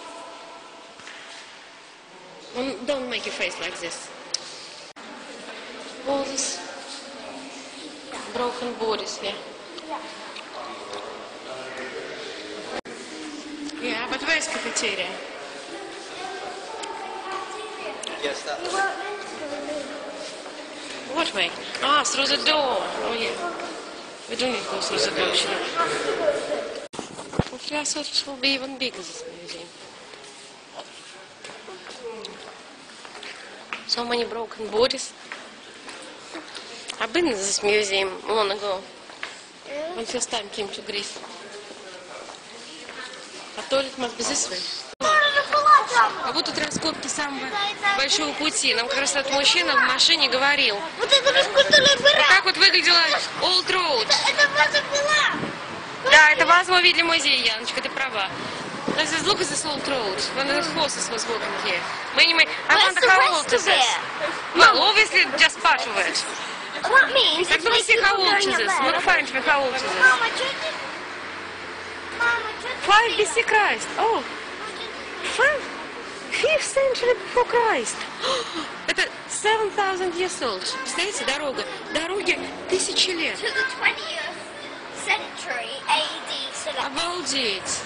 Don't make your face like this. All these broken bodies here. Yeah, but where's cafeteria? Yes, that. What way? Ah, through the door. Oh yeah. We don't need to go through the door, should we? Okay, I thought it will be even bigger, this museum. So many broken bodies. I've been in this museum long ago. When first time came to Greece. A toilet must be this way. А вот тут раскопки самого большого пути. Нам как раз этот мужчина в машине говорил. Вот это бескультурная Вот пора. так вот выглядела Old Road. Это ваша была. Да, это вас мы видели в музее, Яночка, ты права. This is, look at this Old Road. When the horses was walking here. I wonder how old is this? Well, obviously just part of it. That means Как думаете, how old is this? Ну, find me, how old is this? Mama, что ты? Mama, что ты? 5 BC Christ. Oh, 5th century before Christ. Это 7,000 years old. Представляете, дорога. Дороге 1000 лет. To the 20th century AD. So that Обалдеть.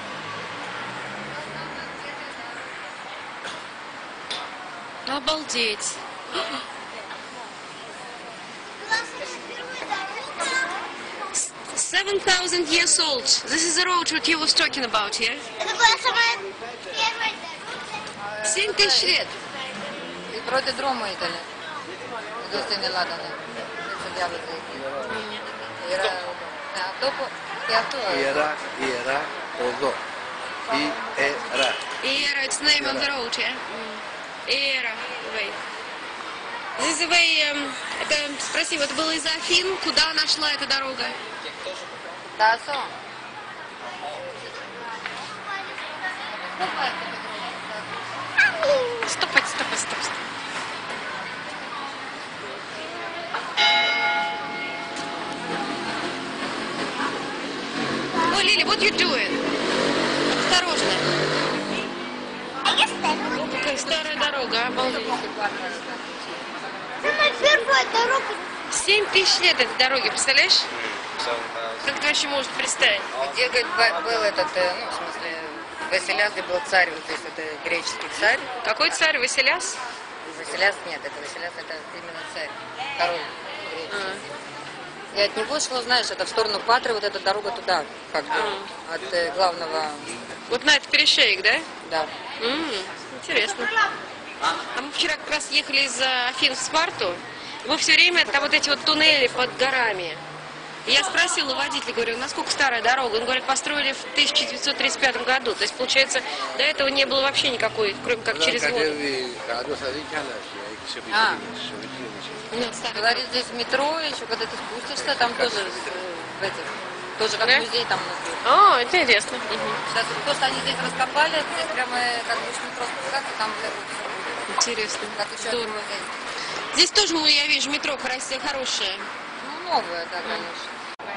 Обалдеть. 7,000 years old. This is the road what he was talking about, yeah? Это была самая первая дорога. 7000 лет. Il prodromo italiano. Dove stai nell'Adane? Studiavo Era dopo piatto. Ιερά οδό. Ιερά. Era, it's name of the road, yeah? Era, wait. This is the way, это, спроси, вот было из Афин, куда она шла эта дорога? Da so. Стоп. дорога, обалдеть. Самая первая дорога. 7000 лет этой дороги, представляешь? 7,000. Как это вообще может представить? Где, говорит, был этот, ну, в смысле, Василяс, где был царь, вот, то есть это греческий царь. Какой царь, Василяс? Василяс нет, это Василяс, это именно царь, король греческий. И от него шло, знаешь, это в сторону Патры, вот эта дорога туда, как бы, от главного, Вот на этот перешеек, да? да. Интересно. А мы вчера как раз ехали из Афин в Спарту. Мы все время, там вот эти вот туннели под горами. И я спросила водителя, говорю, насколько старая дорога? Он говорит, построили в 1935 году. То есть, получается, до этого не было вообще никакой, кроме как через воду. Ну, старая Говорит, здесь метро, еще когда ты спустишься, там тоже, в этих, тоже как Да? музей там внутри. О, это интересно. Сейчас то, что они здесь раскопали, здесь прямо как бы с метро спускаться, там вот это вот всё будет. Интересно. Как еще один Здорово. музей. Здесь тоже, я вижу, метро хорошее. Ну, новое, да, конечно.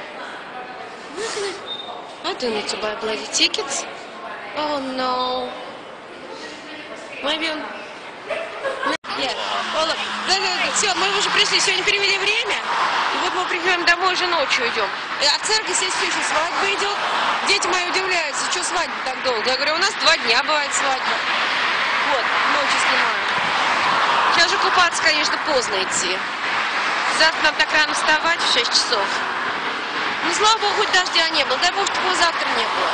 I don't need to buy bloody tickets. Oh no. Maybe on... Yeah. Oh, look. Да, все, мы уже пришли, сегодня перевели время. И вот мы приходим домой, уже ночью идем. А церковь здесь все еще свадьба идет. Дети мои удивляются, что свадьба так долго. Я говорю, у нас 2 дня бывает свадьба. Вот, ночью снимаю. Сейчас же купаться, конечно, поздно идти. Завтра нам так рано вставать в 6 часов. Ну, слава богу, хоть дождя не было. Дай бог, чтобы его завтра не было.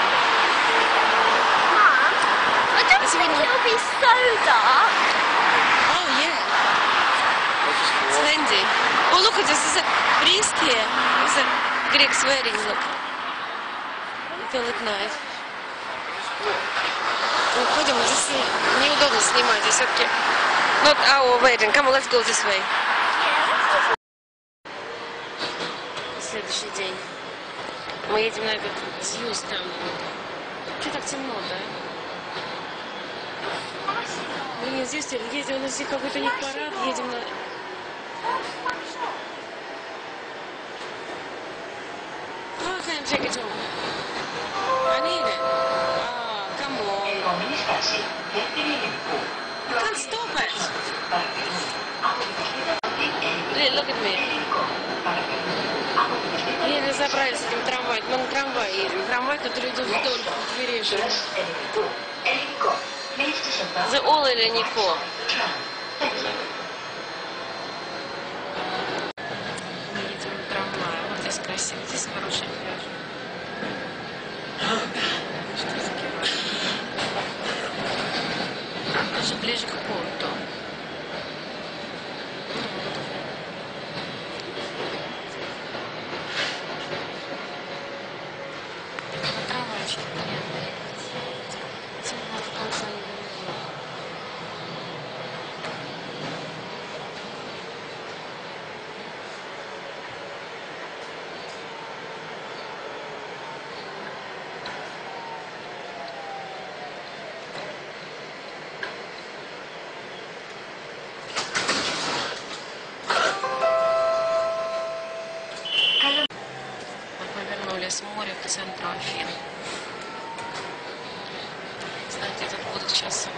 Mum, I don't think it'll be so dark. Oh, yeah. It's windy. Oh, look, this is a priest here. It's a Greek's wedding, look. It will look nice. Ну, пойдем, здесь неудобно снимать. Здесь все-таки not our wedding. Come on, let's go this way. Следующий день. Мы едем на этот Зьюз там. Что так темно, да? Мы не здесь едем, у нас здесь какой-то не парад, едем на... How can I take it home? I need it. Ah, come on. You can't stop it. Look at me. Еле забрались с этим трамваем. Мы на трамвае едем. Трамвай, который идет вдоль побережья. The all или Нико? Мы едем на трамвае. Вот здесь красиво. Здесь хороший пляж. Что за герой? Даже ближе к порту. Трамвайчик приятный. Темно в конце его не было. Мы повернули с моря к центру Афин. Знаете, тут будут часами.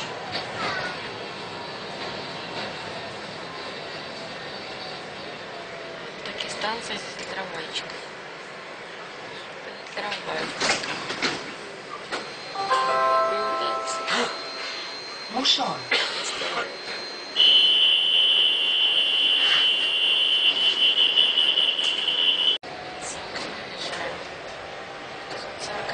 Такие станции здесь для трамвайчиков. Для трамваев. Мушон. Церковь.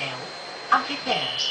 Αιγαίου, Αμφιθέας.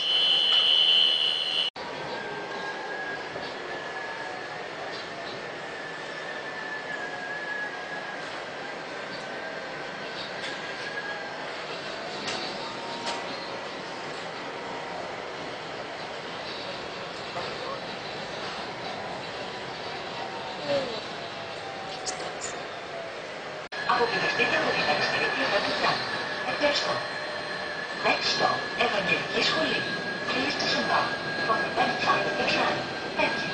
Αποπληκτείτε από την αριστερή πλευρά του τράμου. Ευχαριστώ. Next stop, Ευαγγελική Σχολή. Please disembark from the left side of the tram. Thank you.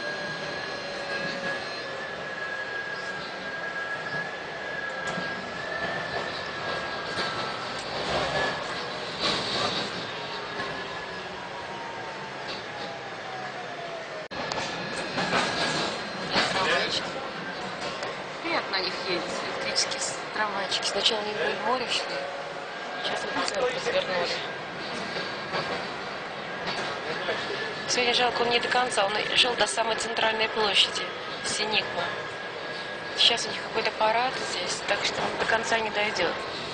Приятно на них ездить, электрические трамвайчики. Сначала они вдоль моря шли, сейчас они в центр свернули. Сегодня жалко, он не до конца, он шел до самой центральной площади, Синиква. Сейчас у них какой-то парад здесь, так что он до конца не дойдет.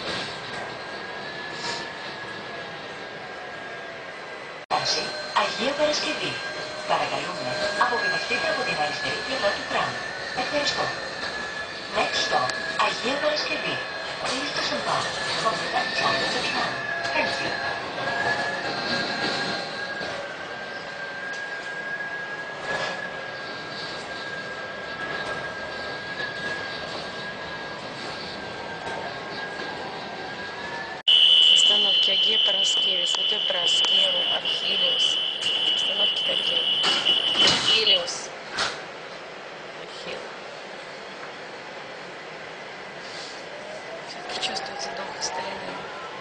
Αγία Παρασκευή. Παρακαλούμε, απομεινευτείτε από την αριστερή πλευρά του τραμ. Ευχαριστώ. Next stop, Αγία Παρασκευή. Please disembark from the left side of the tram. Thank you. Остановки Агия Параскеви, Святой Параскева, Архилиус. Остановки такие. Архилиус. Архил. Все-таки чувствуется дух старины.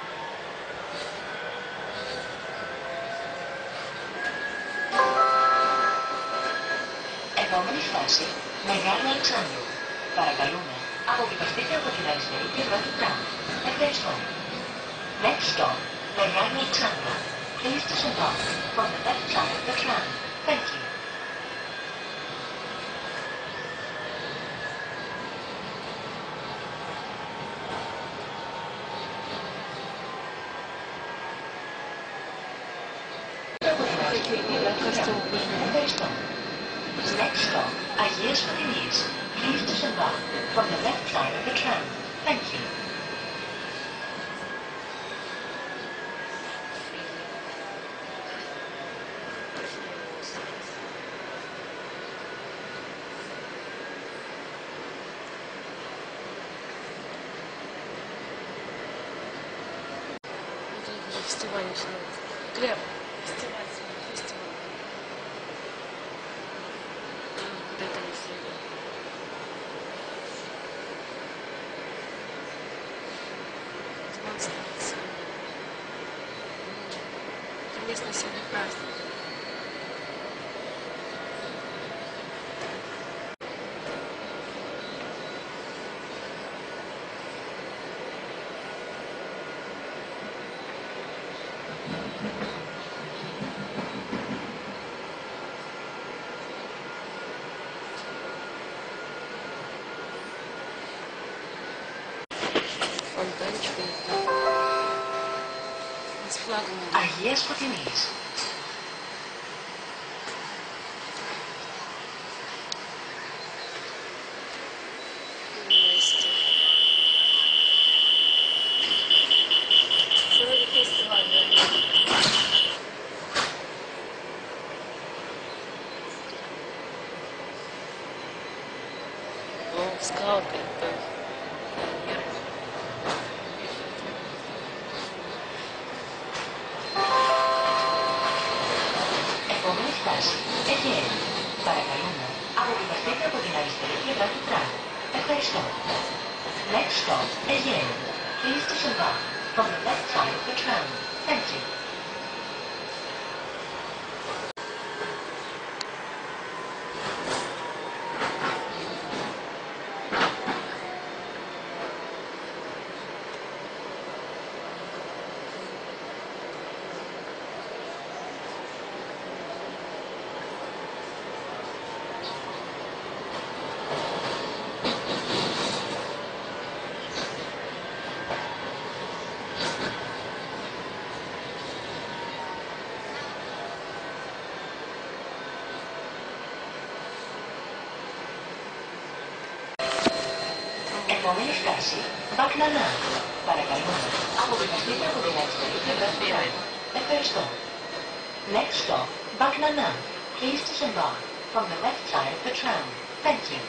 Επόμενη στάση, Μεγάλο Αλεξάνδρου. Παρακαλούμε, απομεινευτείτε από την αριστερή πλευρά του τραμ. Ευχαριστώ. Next stop, Μεγάλο Αλεξάνδρου. Please disembark from the left side of the tram. Thank you. Ευχαριστώ. Next stop, Αγίας Φωτεινής. Please disembark from the left side of the tram. Thank you. Фестиваль начинается. Глеб, фестиваль сегодня, фестиваль. Куда это не сегодня? Демонстрация. Это местный сегодня праздник. Фонтанчик идет. С флагом. Αγίας Φωτεινής. Вместе. Сегодня фестиваль, да. Ну, скауты это. Επόμενη στάση, Αιγαίο. Παρακαλούμε, απομεινευτείτε από την αριστερή πλευρά του τραμ. Ευχαριστώ. Next stop, Αιγαίο. Please disembark from the left side of the tram. Thank you. Επόμενη στάση, Μπακνανά. Παρακαλούμε, αποβιβαστείτε από την αριστερή πλευρά του τρένου. Ευχαριστώ. Next stop, Μπακνανά. Please disembark from the left side of the tram. Thank you.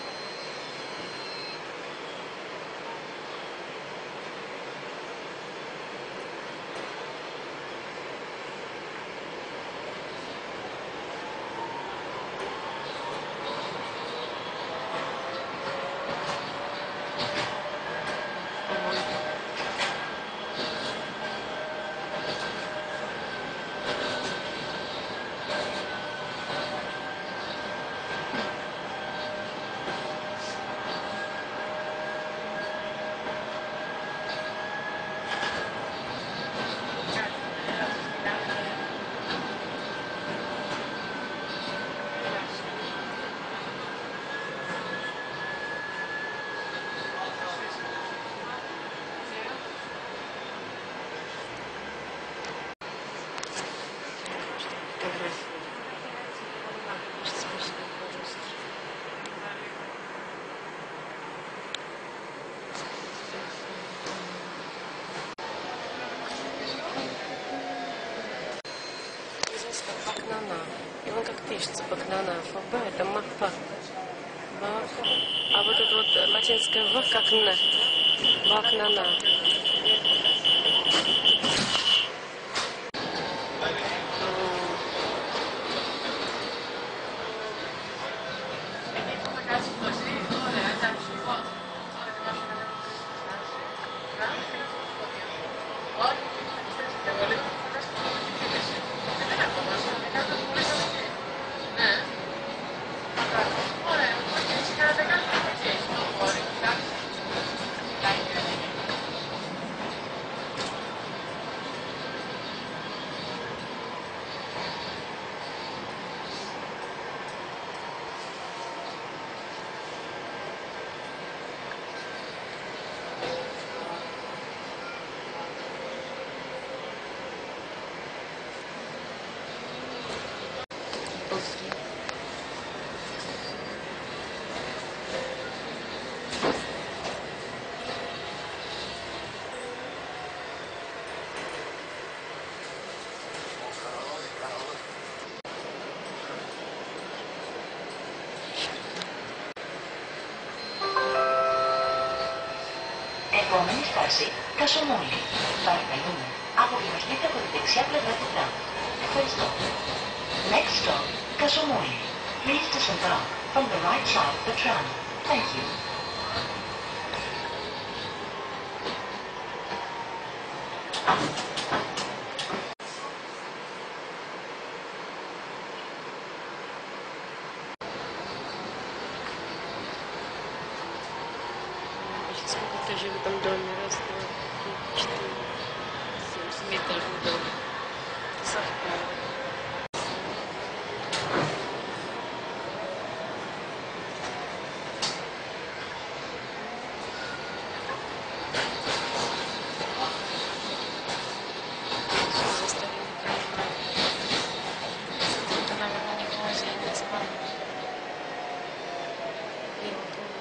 Бакнана. И вон как пишется Бакнана. ФБ это Махпа. Бак. А вот это вот латинское В как Н. Бакнана. Επόμενη στάση, Κασομόλη. Παρακαλούμε, αποβιβαστείτε από την δεξιά πλευρά του τραμ. Ευχαριστώ. Next stop, Κασομόλη. Please disembark from the right side of the tram. Thank you. Сколько этажей в этом доме? Раз, два, три, четыре, 7-этажный дом. Совпало. Это, наверное, не музей, не спальня. И вот он.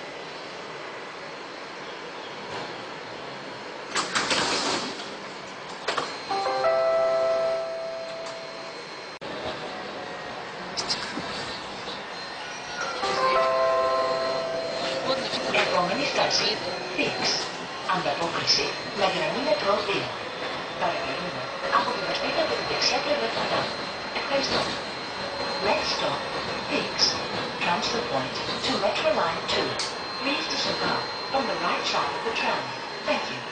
Επόμενη στάση, Fix. Ανταπόκριση με γραμμή μετρό 2. Παρακαλούμε, αποβιβαστείτε από την δεξιά πλευρά του τραμ. Ευχαριστώ. Next stop, Fix. Transfer point to Metro Line 2. Please disembark from the right side of the tram. Thank you.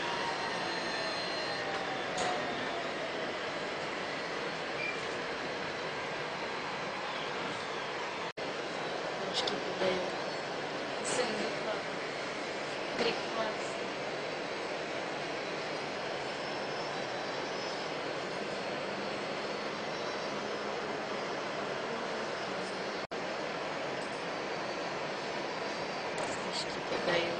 Ручки подаю. Сын Крик Макс. Ручки подаю.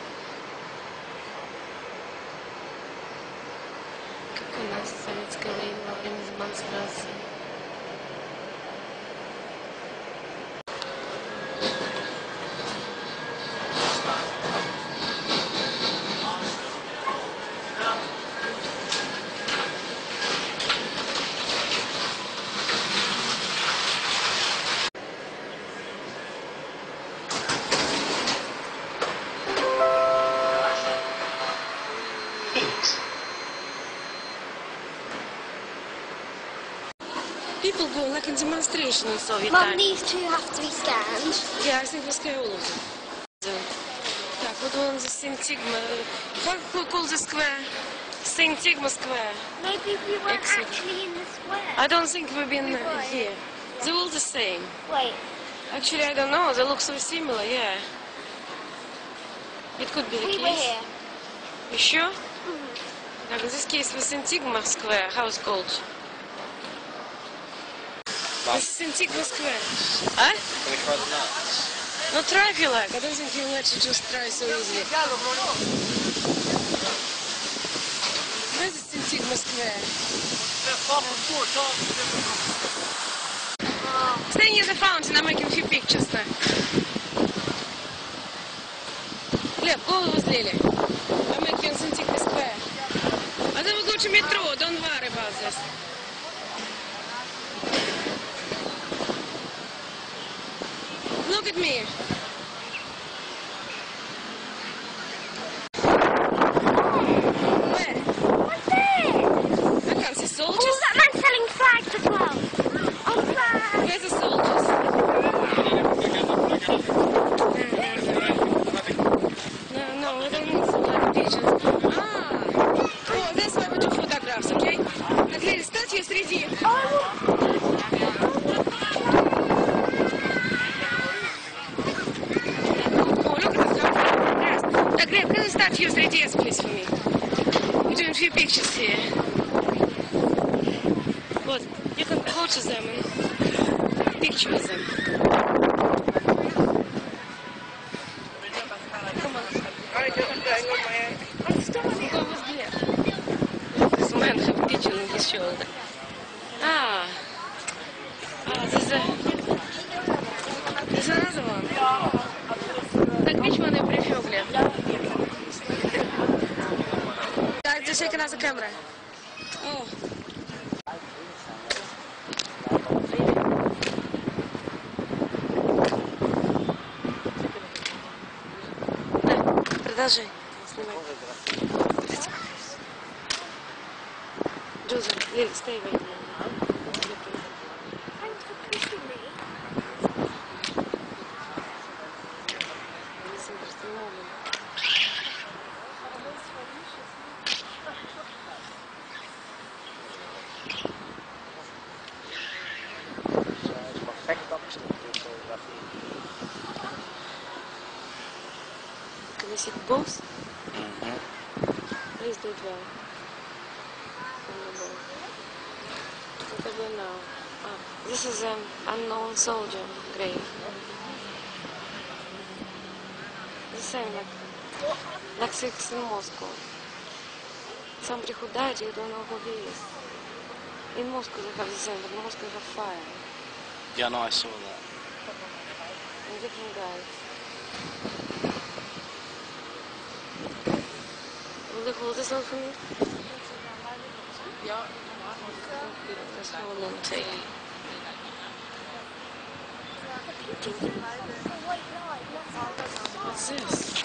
Как у нас в советское время во время демонстрации. People go like in demonstration in Soviet Mum, time. these two have to be scanned. Yeah, I think we'll scale all of them. Так, вот он за Saint-Sigma. How call the square? Saint-Sigma Square. Maybe we weren't Excellent. actually in the square. I don't think we've been We were. here. They're all the same. Wait, Actually, I don't know. They look so similar, yeah. It could be the we case. were here. You sure? Like in this case, the Saint-Sigma Square. How it's called? The Saint-Sigma Square. Huh? Can we try the nuts? No, try if you like. I don't think you'll let you just try so easily. Where's the Saint-Sigma Square? Stay near the fountain. I'm making a few pictures now. Gleb, go with Lily. I'm making Saint-Sigma Square. And then we'll go to metro. Don't worry about this. Look at me. Where? What's this? I can't see soldiers. Oh, that man's selling flags as well. Oh, flags. Where's the soldiers? No, we don't need some like pictures. Ah! Oh, that's why we do photographs, okay? Так, Лили, статью среди. Oh, look at this. Так, Глеб, can you start use 3DS, please, for me? We're doing a few pictures here. Вот, you can go to them and picture them. Come on. Go with Gleb. This man have a picture on his shoulder. There's another one. Так, which one you prefer, Gleb? Так, just take another camera. Oh. Продолжай. Снимай. Джозеф, Лили, stay right now. Thanks for kissing me. It's interesting moment. Perfect opgesloten, fotografie. Can you see both? Please do it well. From the both. What are we now? This is an unknown soldier grave. The same like six in Moscow. Some прихудает, you don't know who he is. In Moscow they have the same, but in Moscow they have fire. Yeah, no, I saw that. And different guys. Will you hold this one for me? Just hold on tight. What's this?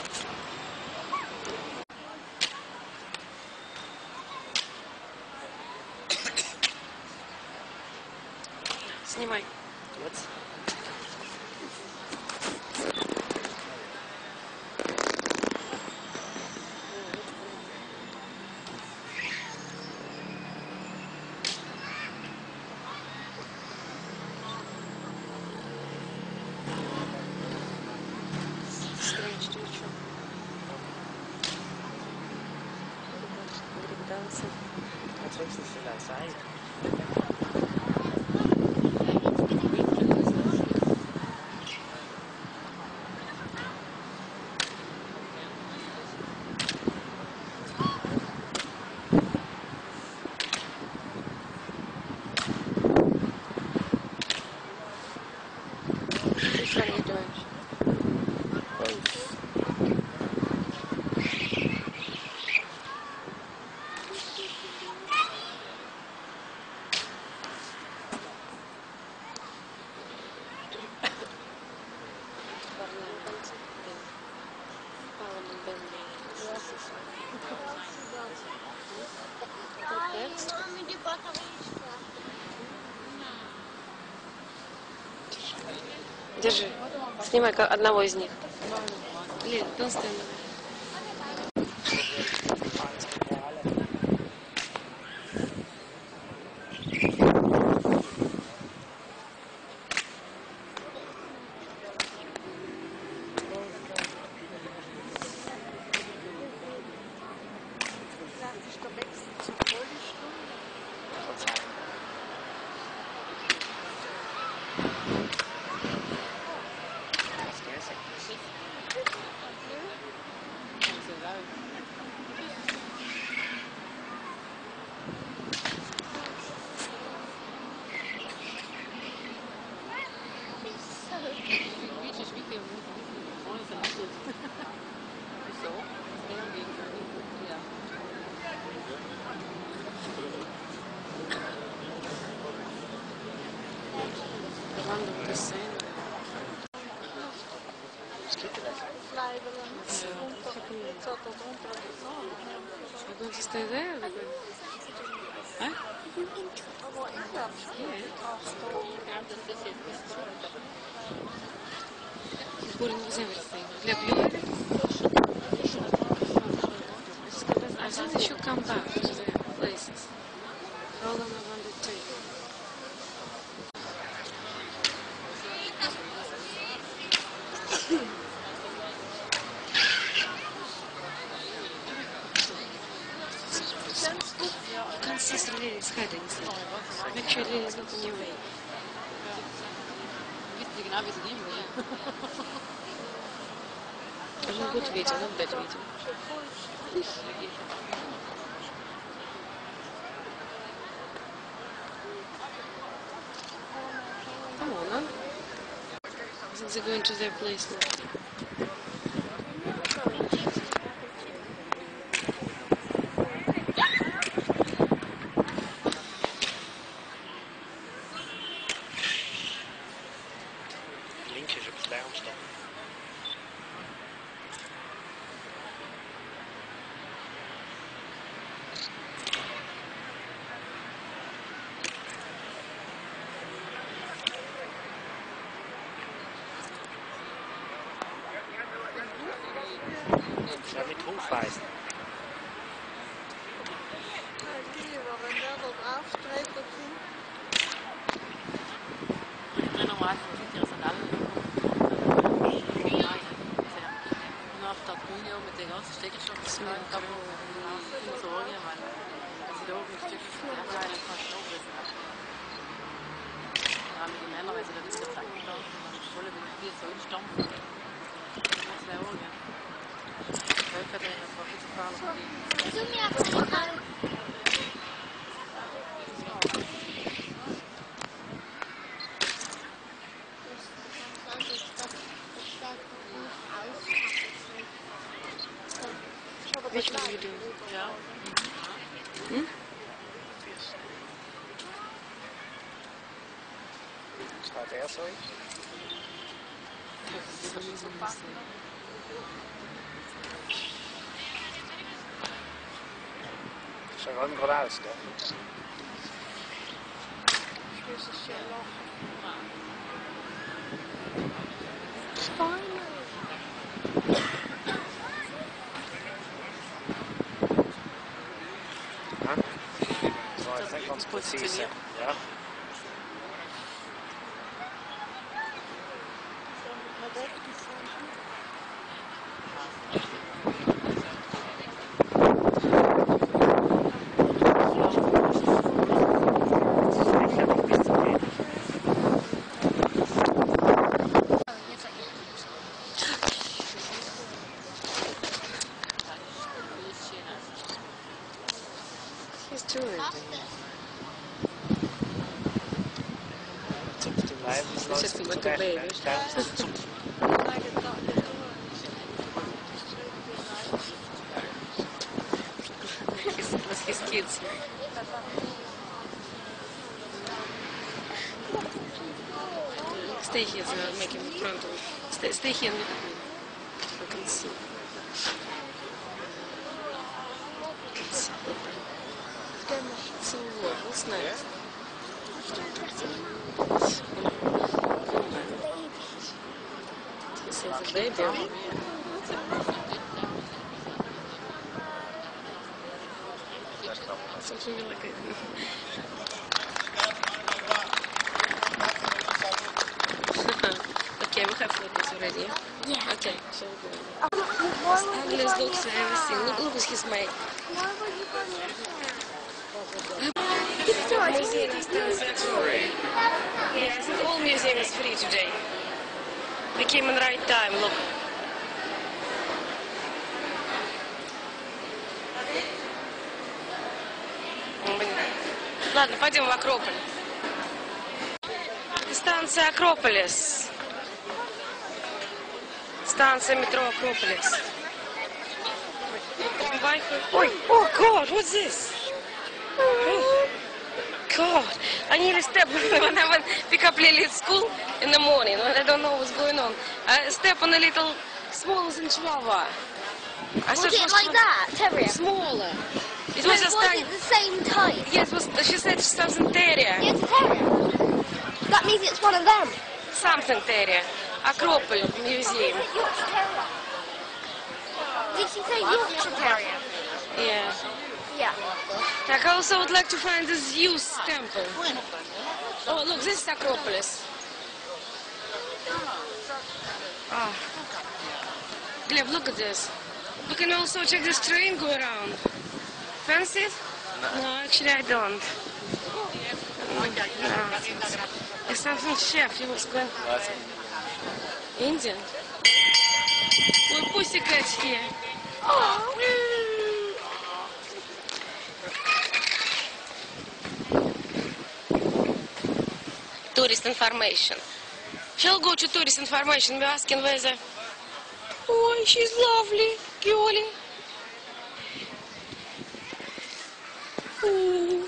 Снимай. What? Strange teacher. Greek dancing. That looks the still outside. Which one are you doing? Мама, где батарейка? Держи. Снимай одного из них. Лен, толстая давай. Alguns estender? А? Important was everything. Для Глеб, I think they should come back to their places. All of them are under two. You can't see through Lily's head inside. Make sure Lily's not in your way. Ну, good video, not bad video. Come on, huh? I think they're going to their place now. Linkje op bij ons dan. Zijn niet hoefijs. Which one you do? Ja. Hmm? Staat er, sorry? Ze ruimen gewoon uit, hè? I think that's precies, ja. He's doing it. It's just like a baby. His kids. Stay here, so I'll make him in front of me. Stay here and look at me. I can see. So what? What's next? is a baby. Something really good. Okay, we have photos already. Yeah. Okay, so we're going. Why Ugliest dogs I've ever seen. Look at his mate. Why would you go near Museum остался free. Yes, the whole museum is free today. We came in the right time, look. Ладно, пойдем в Акрополь. Станция Акрополис. Станция метро Акрополис. Ой, oh God, what's this? Oh, God, I nearly stepped when I went pick up Lily at school in the morning. I don't know what's going on. I stepped on a little smaller than Chihuahua. I Was it like that, terrier? Smaller. It No, was just was it the same type? yes, it was, she said something terrier. Yeah, it's a terrier. That means it's one of them. Something terrier. Акрополь museum. Yorkshire Terrier. Did she say Yorkshire Terrier? Yeah. Yeah. Так, I also would like to find the Zeus temple. Oh, look, this is Acropolis. Oh. Gleb, look at this. You can also check this train go around. Fancy it? No, actually I don't. No. It's something chef. He was going... Indian? Ой, пусикачки. Tourist information. Shall we go to tourist information? We're asking whether... Oh, she's lovely, girly. Oh.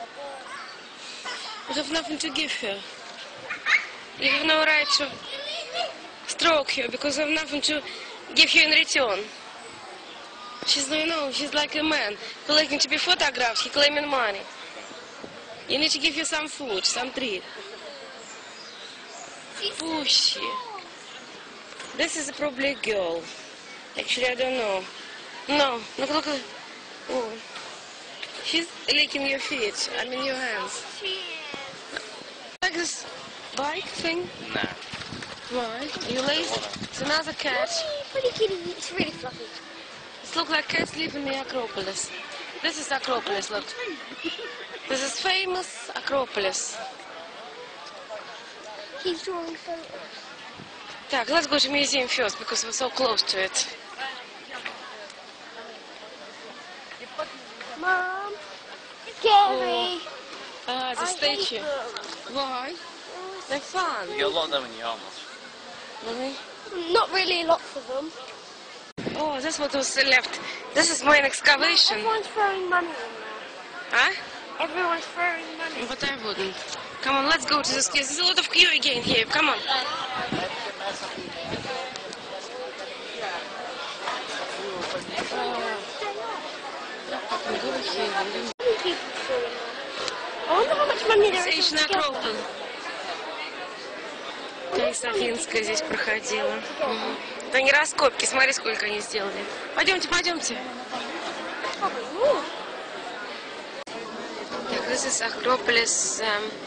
We have nothing to give her. You have no right to stroke her because we have nothing to give her in return. She's, you know, she's like a man collecting to be photographed, he claiming money. You need to give her some food, some treat. Pushy. This is probably a girl. Actually, I don't know. No, look. Oh. She's licking your feet, I mean your hands. Like this bike thing? Nah. Why? You lazy? It's another cat. Pretty kitty. It's really fluffy. It looks like cats live in the Acropolis. This is Acropolis, look. This is famous Acropolis. He's drawing photos. Так, let's go to museum first because we're so close to it. Mom, scary. Ah, the I hate statue. them. Why? They're fun. You get a lot of them in your arms. Really? Not really lots of them. Oh, that's what was left. This is main excavation. Everyone's throwing money in there. Huh? Everyone's throwing money. But I wouldn't. Come on, let's go to this place. There's a lot of queue again here. Come on. Go here. I wonder how much money there is. Station Акрополь. Софинская здесь проходила. Это не раскопки, смотри, сколько они сделали. Пойдемте. Так, this is Acropolis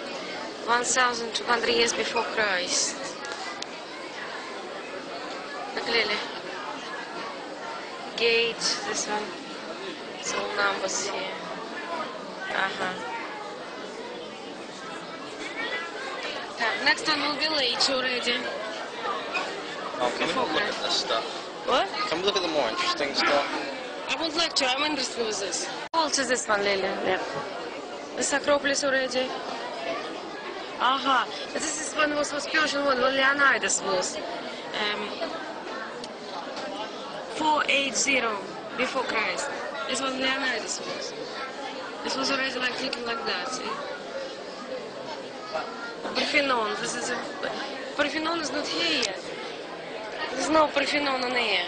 1200 years before Christ. Наклеили. Gate, this one. It's all numbers here. Ага. Так, next one will be late already. Oh, can we not look at this stuff? What? Can we look at the more interesting stuff? I would like to. I'm interested with this. How old is this one, Lily? Yeah. This Acropolis already. Aha. This is one was Persian one where Leonidas was. 480 before Christ. This one Leonidas was. This was already like looking like that. See? Parthenon. This is a Parthenon is not here yet. There's no Parthenon on here.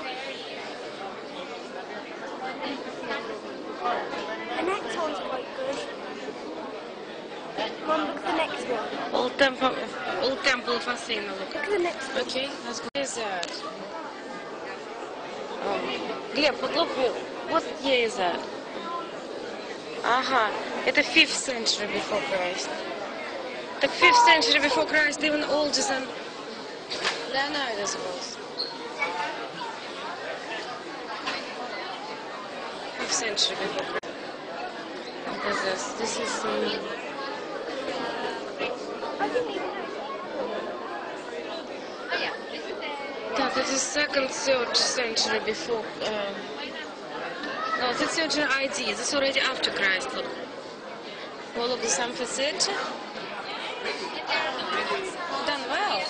The next one's quite good. Mom, look at the next one. Old temple of Athena. Look. Look at the next one. Okay, let's go. is that? Глеб, вот look, what year is that? Ага, это 5th century before Christ. Так 5th century before Christ even older than Leonardo's was. 5th century before Christ. What is this? This is так, это second, third century before. No, that's your ID. That's already after Christ. Look. All of the same facility. Done well.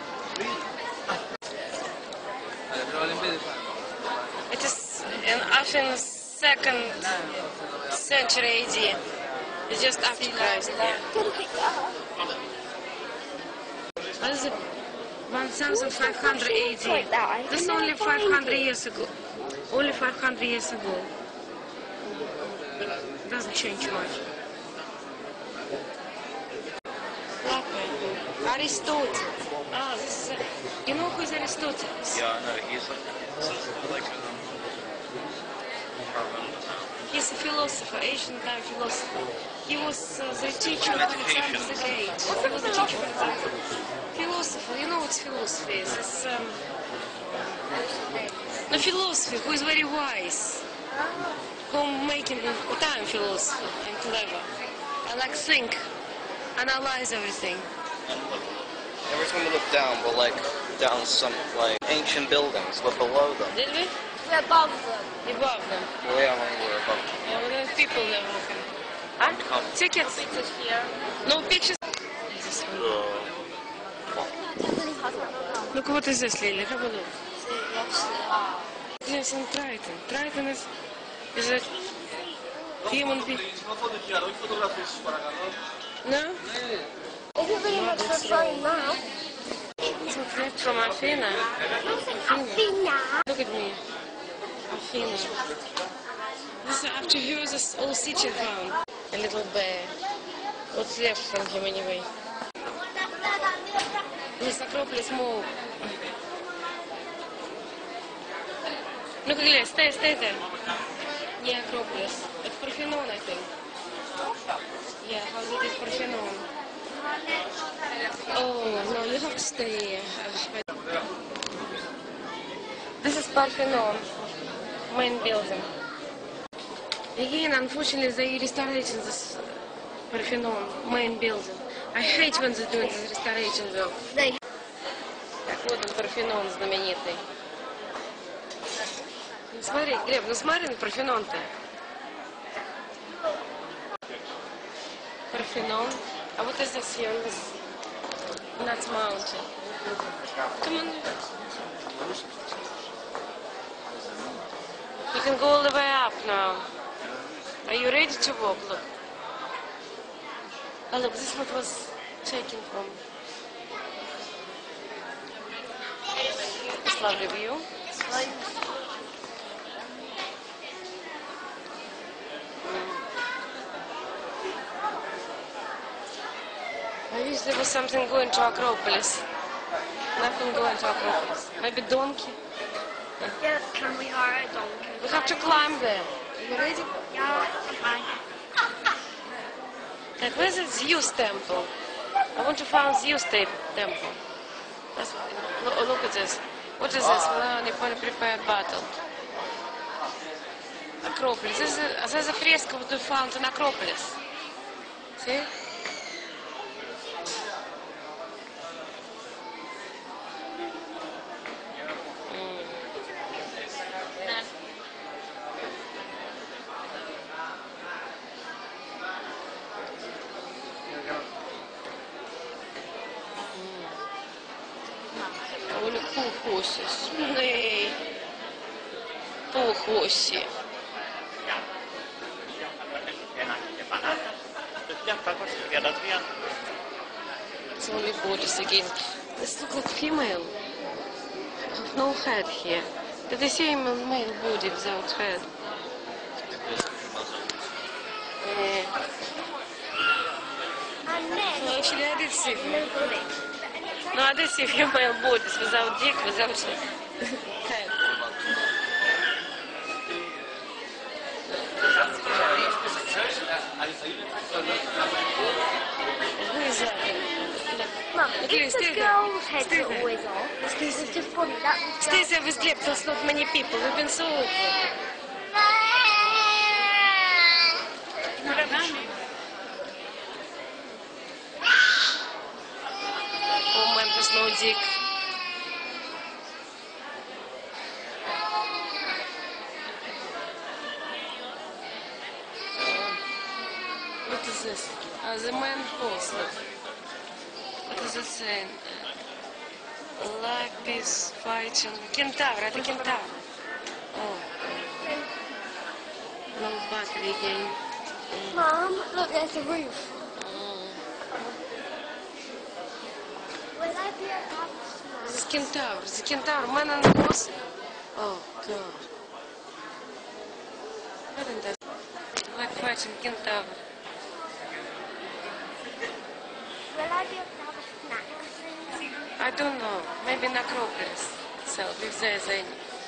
It is in Athens, second century AD. It's just after Christ. What is it? 1500 AD. This is only 500 years ago. Only 500 years ago. Doesn't change much. Aristotle. Ah, this is. You know who is Aristotle? Yeah, I know. He's like He's a philosopher, ancient time philosopher. He was the teacher of Alexander the Great. He was the teacher of Alexander. Philosopher. You know what philosophy is? It's a philosophy who is very wise, who making time philosophy and clever. I like think, analyze everything. every time we look down, we're like down some like ancient buildings. We're below them. Did we? We're above them. Above them. We are when we're above them. Yeah, well, there are people there walking. Huh? Tickets? Pictures here. No pictures? Look, what is this, Lily? Have a look. Yes, in Triton. Triton is a human being. No? If you really much for fun now. It's a clip from Athena. Athena. Look at me. Athena. This is after her this old city found. A little bear. What's left from him anyway? This Acropolis Mall. Look at this. Stay there. Yeah, Acropolis. It's Parthenon, I think. Yeah, how it is Parthenon. Oh, no, you have to stay. This is Parthenon, main building. Again, unfortunately, they restoration this Parthenon, main building. I hate when they do this restoration though. Так вот он, Парфенон знаменитый. Ну, смотри, Глеб, ну смотри на Парфенон-то. Parthenon. What is this here? This Nuts Mountain. Come on. You can go all the way up now. Are you ready to walk? Look. Oh, look, this is what was taken from. This lovely view. I wish there was something going to Acropolis. Nothing going to Acropolis. Maybe donkey. Yeah, can we hire a donkey? We have to climb there. Are you ready? Yeah, fine. Like, where's the Zeus temple? I want to find Zeus temple. That's what, look at this. What is this? Well, prepared battle. Acropolis. There's a fresco we found in Acropolis. See? Olha Puchosses. Nej. Puchossi. It's only bodies again. This looks like female. No head here. It's the same male body without head. And then, Well, actually, I did see her. nobody. No, I did see a female bodies without dick, without head. Who is that? Mum, Look, if stay the there. girls' heads Stay are there. always off, it's just funny. That was Stay there with Gleb, there's not many people. We've been so awkward. Oh man, there's no dick. What is this? The man horse. Look. What is it saying? Lapis fighting. Кентавр, это кентавр. Oh. No battery again. Mum, look, there's a roof. Will I be able to have a snack? The kentaur, man on the horse. Oh god. What is that? Like fighting kentaur. Will I be able to have a snack? I don't know. Maybe in Acropolis itself, if there's any.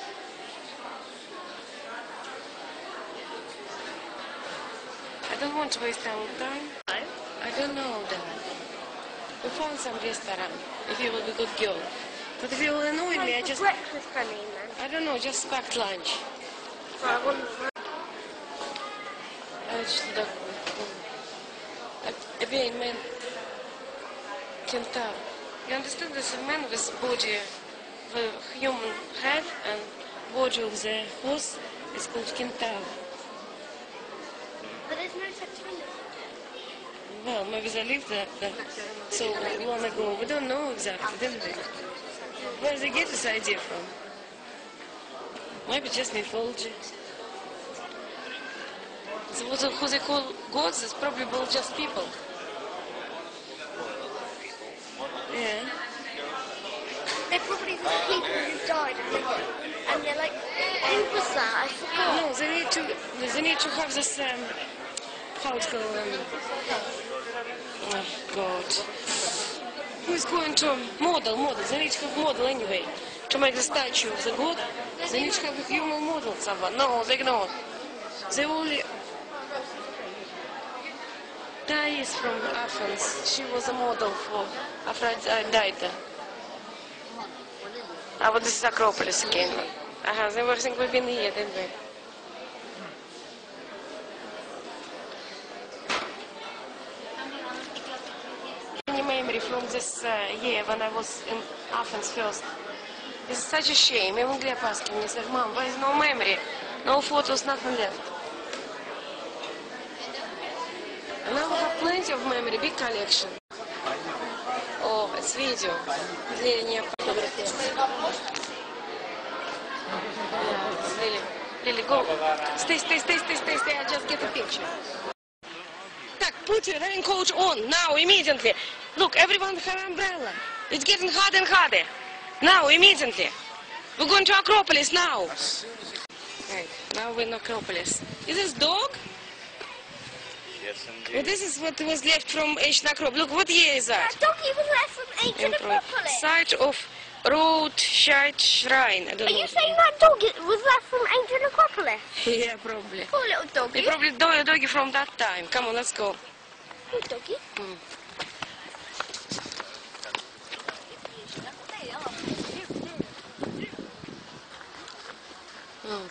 I don't want to waste our time. I don't know that. We found some restaurant, if you will be a good girl. But if you will annoy me, I just... breakfast, I mean, then. I don't know, just packed lunch. Well, I wouldn't. I just don't... Again, man. Kentaur. You understand there's a man with body, the human head and body of the horse is called kentaur. But there's no such thing. Well, maybe they lived there so long ago. We don't know exactly, didn't we? Where did they get this idea from? Maybe just mythology. So what who they call gods is probably just people. Yeah. They're probably the people who died and they're like, who was that? I forgot. No, they need to have this how it's called oh god. Who's going to model? They need to have model anyway. To make the statue of the god, they need to have a human model someone. No, they ignore. They only Thais from Athens. She was a model for Aphrodite. But this is Acropolis again. They were thinking we've been here, didn't we? Any memory from this year when I was in Athens first. It's such a shame. Even Gleb asking me, said, Mom, why is no memory? No photos, nothing left. And now we have plenty of memory, big collection. Oh, it's video. Lily, go. Stay. I'll just get a picture. Так, put your raincoat on, now, immediately. Look, everyone have umbrella. It's getting hotter and hotter. Now, immediately. We're going to Acropolis now. Right, now we're in Acropolis. Is this dog? Yes, indeed. Well, this is what was left from ancient Acropolis. Look, what year is that? That doggy was left from ancient Acropolis. Site of Rothschild Shrine. I don't Are know. you saying that dog was left from ancient Acropolis? Yeah, probably. Poor little doggy. They probably doggy from that time. Come on, let's go. Poor doggy. Oh.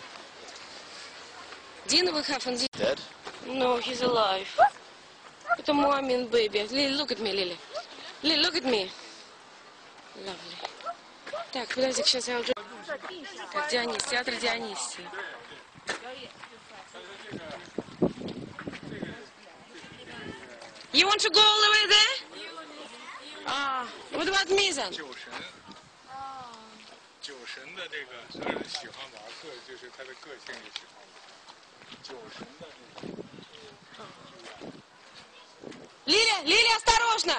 Dina we have on the... Dead? No, he's alive. It's a mommy and baby. Lily, look at me, Lily. Lily, look at me. Lovely. Так, подожди, сейчас я уже... Так, Дионис, театр Дионисии. You want to go all the way there? What about Mizan? 酒神的这个虽然喜欢马克，就是他的个性也喜欢马克。酒神的这个。 Лиля, осторожно!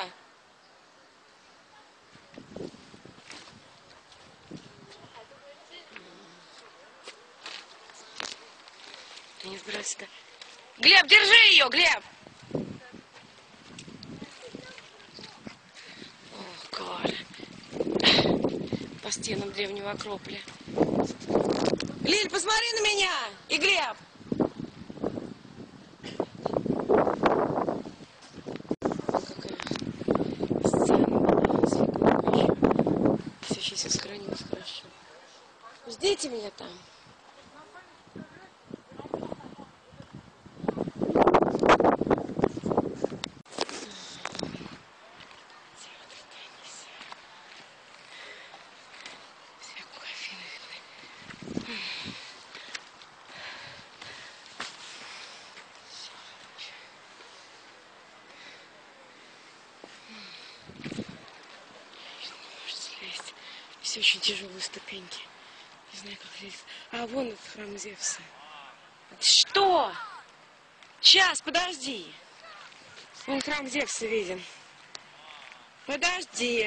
Ты не сбрасывай. Глеб, держи ее, Глеб! Oh, God. стенам древнего Акрополя. Лиль, посмотри на меня! И Глеб! Какая сцена была с Егором. Все еще все сохранилось хорошо. Ждите меня там. Все очень тяжелые ступеньки. Не знаю, как лезть. А, вон этот храм Зевса. Что? Сейчас, подожди. Вон храм Зевса виден. Подожди.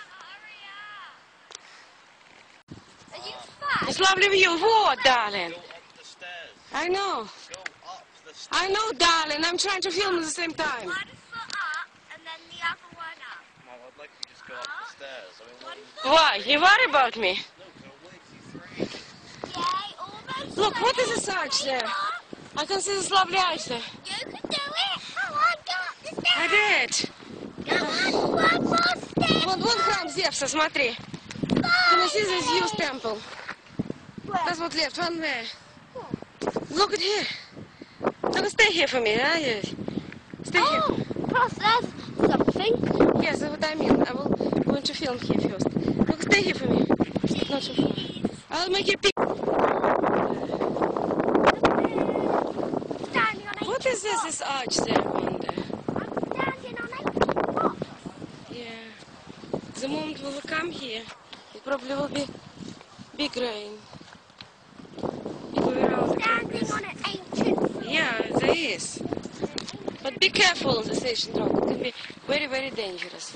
Just lovely view. Вот, darling. I know. I know, darling. I'm trying to film at the same time. One foot up and then the other one up. Mum, I'd like you to just go up the stairs. I mean, One foot. Why? You worry about me? Yay, almost. Look, what is this arch there? I can see this lovely arch there. You can do it. Come on, go up the stairs. I did. Come on, one more step. Вон храм Зевса, смотри. Can you see this Zeus temple? That's what left, one there. Look at here. Look, stay here for me, yeah? Yes. Stay here. Oh, plus there's something. Yes, that's what I mean. I will going to film here first. Look, stay here for me. Not too far. I'll make a pic. Standing on What is this arch there, I wonder? I'm standing on a rock. Yeah. The moment we will come here, it probably will be big rain. It will be around the Standing campus. on an ancient. Yeah, there is. But be careful on the station road. It can be very, very dangerous.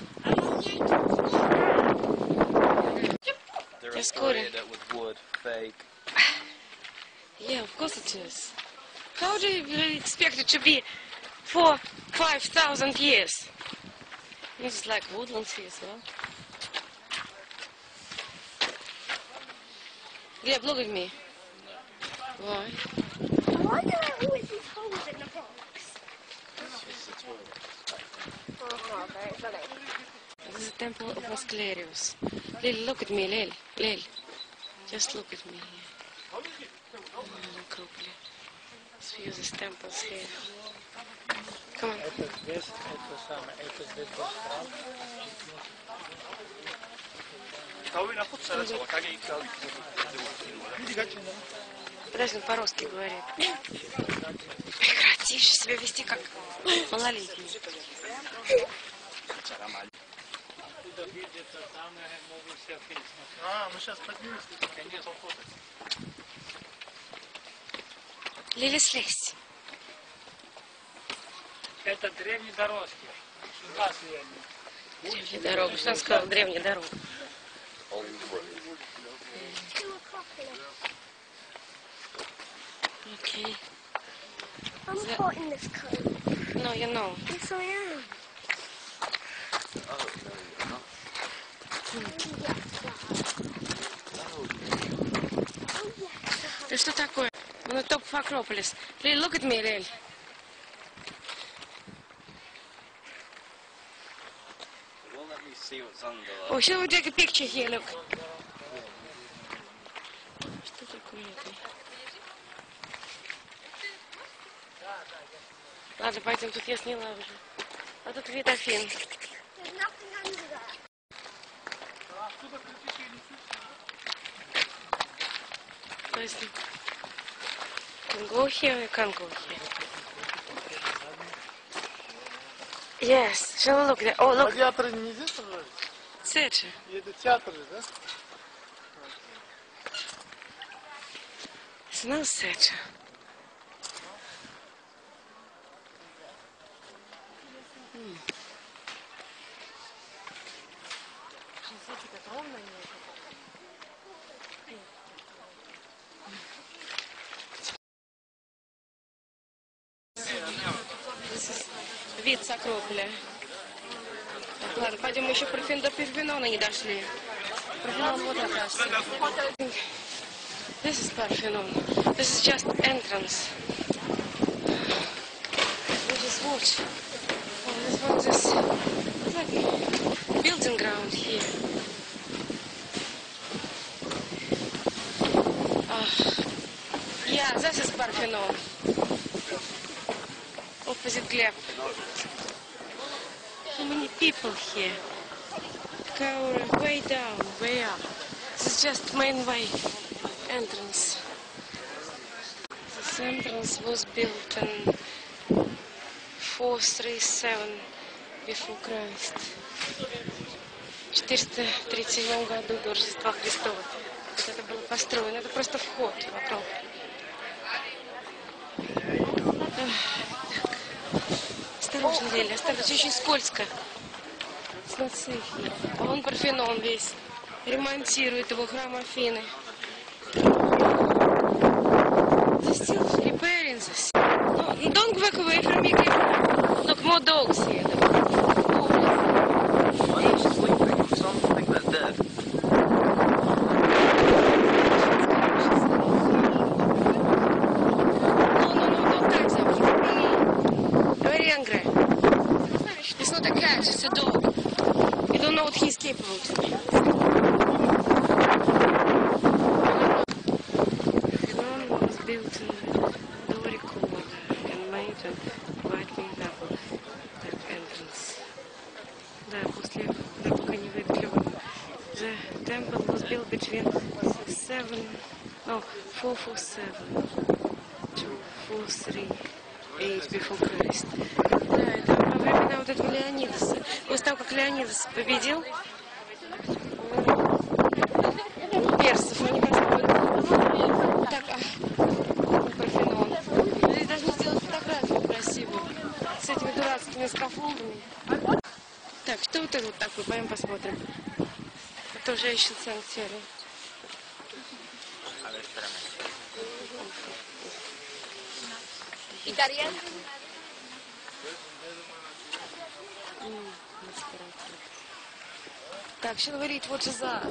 they're Just decorated it with wood, fake. Yeah, of course it is. How do you really expect it to be for 5,000 years? It's like woodlands here as well. Gleb, look at me. Why? Why do there always these holes in the box? Oh, very funny. This is the temple of Asclepius. Lil, look at me, Lil. Lil. Just look at me here. Acropolis. Let's view these temples here. Come on. Подожди, он по-русски говорит. Прекрати же себя вести как малолетний. Мы сейчас поднимемся, конечно, Лили, слезь. это древнедорожки. Древняя дорога. Что он сказал? Древняя дорога. Okay. I'm hot in this coat. No, you know. Yes, I am. Да что такое? On the top of Acropolis. Lil, look at me, Lil. It won't let me see what's under there. Oh, shall we take a picture here? Look. Что такое это? Ладно, пойдем, тут я сняла уже. А тут вид Афин. There's nothing under there. Can go here, we can't go here. Yes, shall we look there? Oh, look. Радиаторы не здесь сажать? Сеча. Это театр же, да? Smells Сеча. Вид с Акрополя. Так, ладно, пойдем еще до Парфенона не дошли. Parthenon, вот оказывается. This is Parthenon. This is just entrance. We just watch. Oh, this one is like building ground here. Yeah, this is Parthenon. Opposite Gleb. How many people here? Go way down, way up. This is just main way entrance. This entrance was built in 437 before Christ. В 437 году до Рождества Христова. Вот это было построено. Это просто вход вокруг. Так. Осторожно, Леля, осторожно. Очень скользко. А вон Парфенон весь. Ремонтирует его, храм Афины. They're still repairing this. No, don't walk away from me. Look, more dogs here. Why are you sleeping? Something that's dead. No, don't touch them. Very angry. It's not a cat, it's a dog. You don't know what he's capable of. Parthenon was built in Doric order and made of white marble. That entrance. Да, после, да, пока не выветривали. The temple was built between 447 to 438 before Christ. Да, это во времена вот этого Леонидаса. После того, как Леонидас победил персов, они построили. Так, Парфенон. Здесь должны сделать фотографию красивую с этими дурацкими скафолдами. Так, что вот это вот такое? Пойдем посмотрим. Это уже ищет санктерий. Italiano. Так, сейчас говорить, вот же за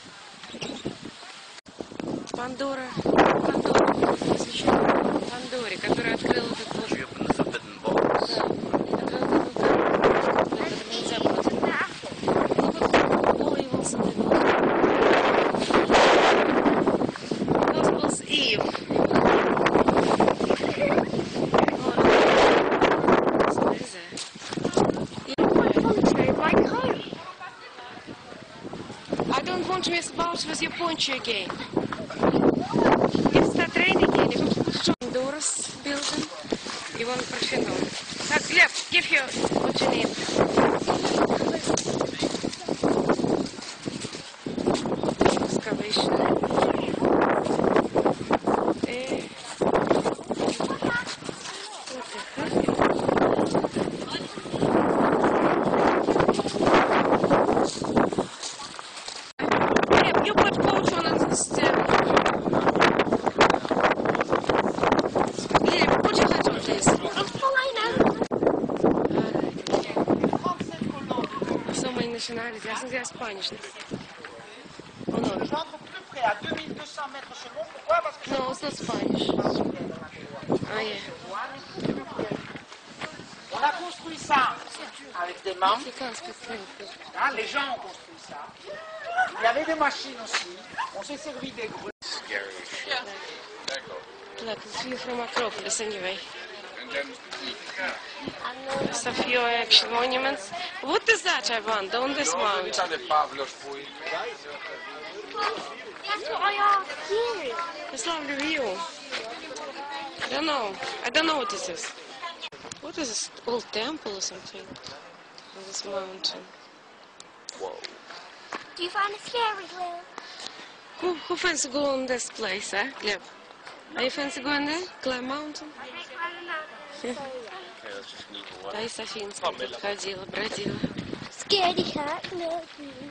Пандора, посвященная Пандоре, которая открыла этот вот. She opened the forbidden box. Да, открыла этот вот, который нельзя было. Ну вот, О, его смотрит. Gospels Eve. I don't want to mess about with your poncho again. If it starts raining again, you have Doris building. You want Parthenon. Так, Глеб, give you what you need. Excavation. You put coach on this Глеб, put your hat on, please. I'm fine. So many nationalities. I think they're Spanish. No, it's not Spanish. Ah, yeah. On a construit ça avec des mains. You can't speak French. Hein, les gens ont construit ça. Il y avait des machines aussi. On s'est servi des grues. Look, it's view from Acropolis anyway. There's a few actual monuments. What is that, I wonder, on this mountain? That's what I asked you. It's a lovely view. I don't know what this is. What is this, old temple or something on this mountain? Whoa. Do you find it scary, Lou? Who fancy go on this place, eh, Gleb? Are you fancy going there? Climb mountain? Okay, let's just move away. Да, и Софинская тут ходила, бродила. Scaredy cat, look.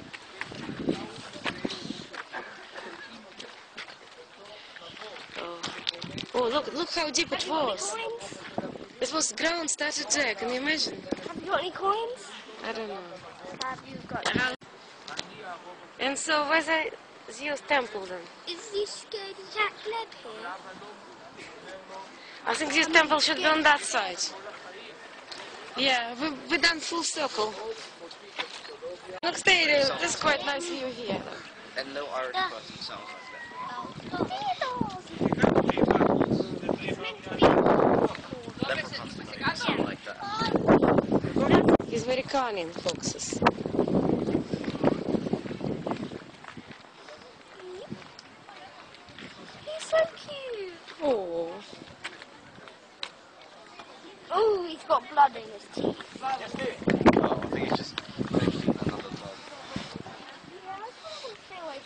Oh, look how deep it was. It was ground started there, can you imagine? Have you got any coins? I don't know. Have you got And so where's Zeus temple then? Is this good Jack Leb here? I think Zeus temple should be on that side. Yeah, we done full circle. Look, stay, there's quite nice view here. And no Irish person sounds like that. Leprechauns don't sound like that. He's very cunning, foxes. He's so cute. Oh. Oh, he's got blood in his teeth. Oh, I think he's just making another dog. Yeah, I can't stay away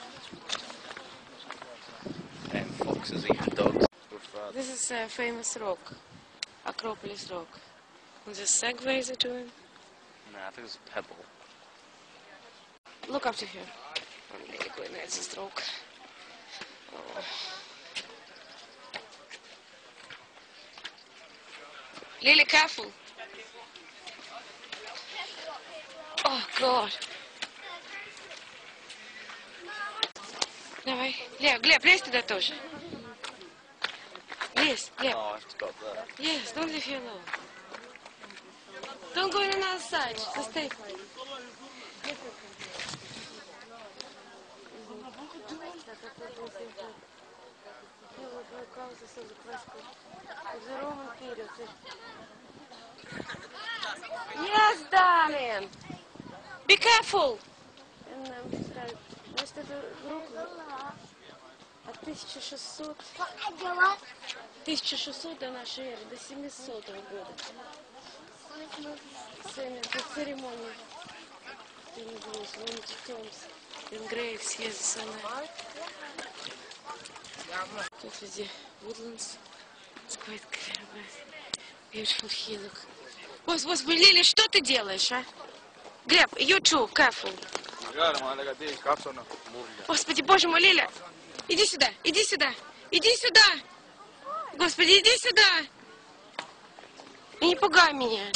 from And foxes eating dogs. This is a famous rock, Acropolis Rock. And the segway is doing. Nah, I think it's a pebble. Look up to here. I'm really going at this rock. Oh. Lily, careful. Oh, God. Давай. Глеб, лезь туда тоже. Лезь, Глеб. Oh, I have to go up there. Yes, don't leave here alone. Don't go on another side, just stay. Yes, darling. Be careful. Значит, это группа от 1600 до нашей эры, до 700 года. Церемония. Graves, yes, the Тут везде woodlands. It's quite beautiful here, look. Господи, Лили, что ты делаешь, а? Глеб, you too, careful. Господи, боже мой, Лиля, иди сюда, иди сюда, иди сюда. Господи, иди сюда. И не пугай меня.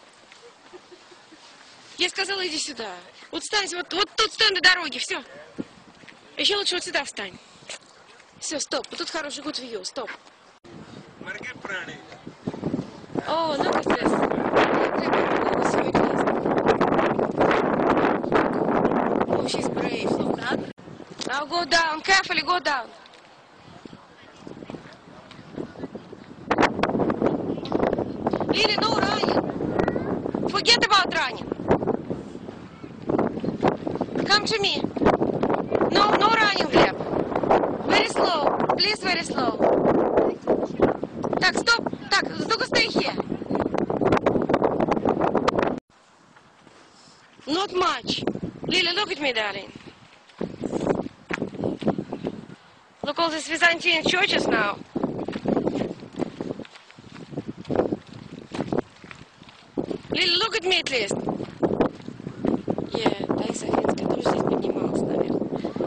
Я сказала, иди сюда. Вот встань, вот тут стой на дороге, все. Еще лучше вот сюда встань. Все, стоп, вот тут хороший good view, стоп. О, look at this. Oh, she's brave, look. Now go down, carefully go down. Lily, no running. Forget about running. Come to me. No running, Gleb. Very slow. Please, very slow. Так, стоп. Так, только stay here. Not much. Lily, look at me, darling. Look all these Byzantine churches now. Lily, look at me at least. Yeah, Таис Афинская тоже здесь поднималась, наверное.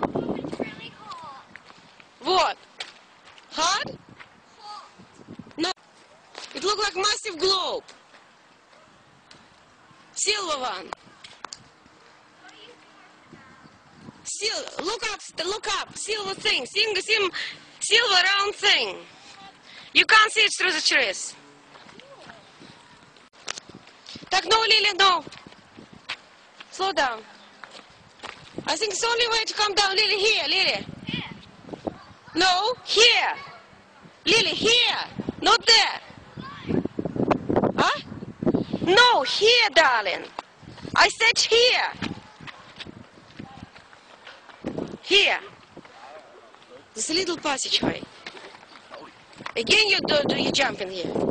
Вот. Hot? No. It looked like massive globe. Silver one. Look up. Silver thing. Silver round thing. You can't see it through the trees. Так, no, Lily, no. Slow down. I think it's the only way to come down. Lily, here, Lily. No, here. Lily, here. Not there. Huh? No, here, darling. I said here. Here. There's a little passageway. Again, you jump in here.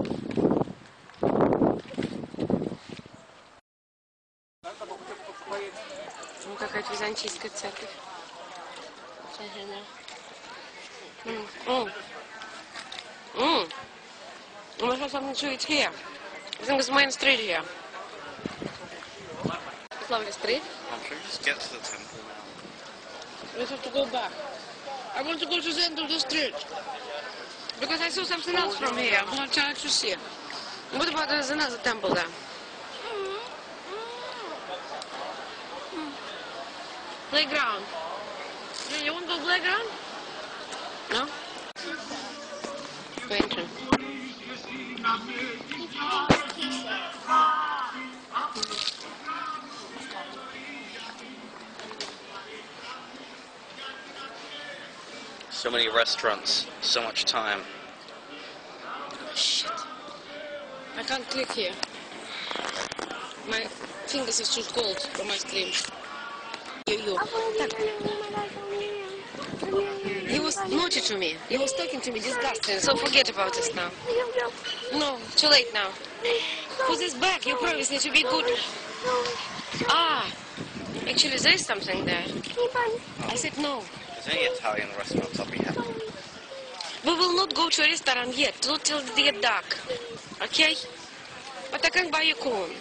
Ну, какая-то византийская церковь. We must have something to eat here. I think it's Main Street here. It's lovely street. I'm sure just get to the temple now. We have to go back. I want to go to the end of the street. Because I saw something else from here. I'm not trying to see. What about there's another temple there? Playground. You want to go playground? No? Enter. So many restaurants, so much time. Shit. I can't click here. My fingers are too cold for my screen. Yo. He was naughty to me. He was talking to me disgusting. So forget about this now. No, too late now. Put this back. You promise need to be good. Ah, actually there is something there. I said no. If there's any Italian restaurants, I'll be happy. We will not go to a restaurant yet. Not till they get dark. Okay? But I can buy you corn.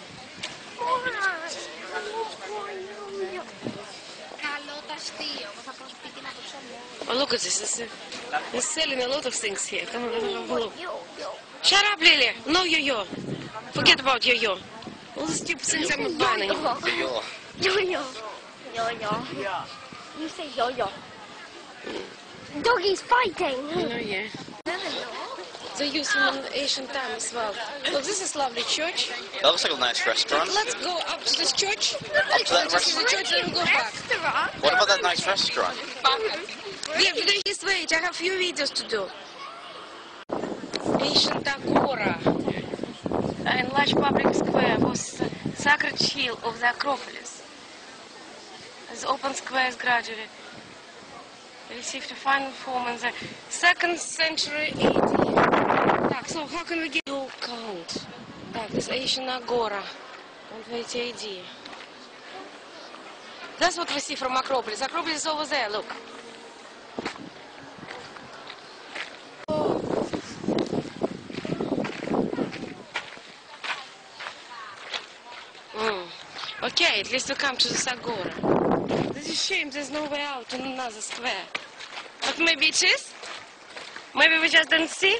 Oh, look at this. They're selling a lot of things here. Come on, have a look. Shut up, Lily. No yo-yo. Forget about yo-yo. All the stupid things I'm not buying anymore. Yo-yo. Yo-yo. You say yo-yo. Doggy's fighting. Oh, yeah. They use them in Asian time as well. Look, this is lovely church. That looks like a nice restaurant. Let's go up to this church. Up to that See the restaurant? church, then we'll go back. What about that nice restaurant? Yeah, please wait. I have few videos to do. Ancient Agora. In large public square was sacred hill of the Acropolis. As open squares gradually received a final form in the 2nd century AD. Так, so how can we get no count? Так, this Asian Agora, 120 AD. That's what we see from Acropolis. Acropolis is over there, look. Okay, at least we come to this Agora. It's a shame there's no way out in another square. But maybe it is? Maybe we just didn't see?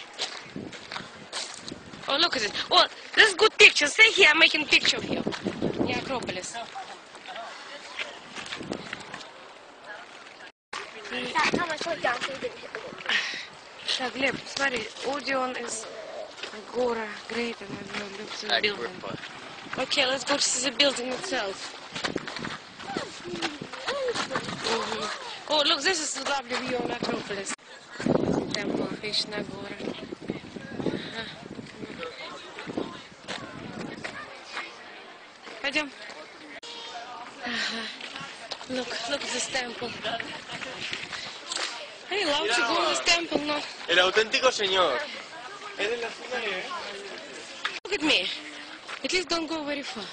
Oh, look at it. Oh, this is good picture. Stay here, I'm making a picture of you. The Acropolis. Так, Глеб, смотри, Odeon is Agora, great, and I look to the building. Okay, let's go to see the building itself. Oh, look, this is a lovely view on Acropolis. Temple of Ancient Agora. Пойдем. Look at this temple. Hey, allowed to go in this temple, no? El auténtico señor. Eres la zona de... Look at me. At least don't go very far.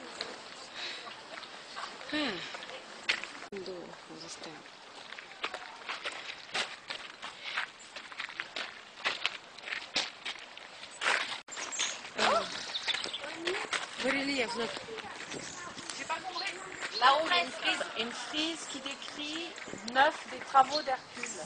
Do this temple. Relief, look. Là, on a une frise qui décrit 9 des travaux d'Hercule.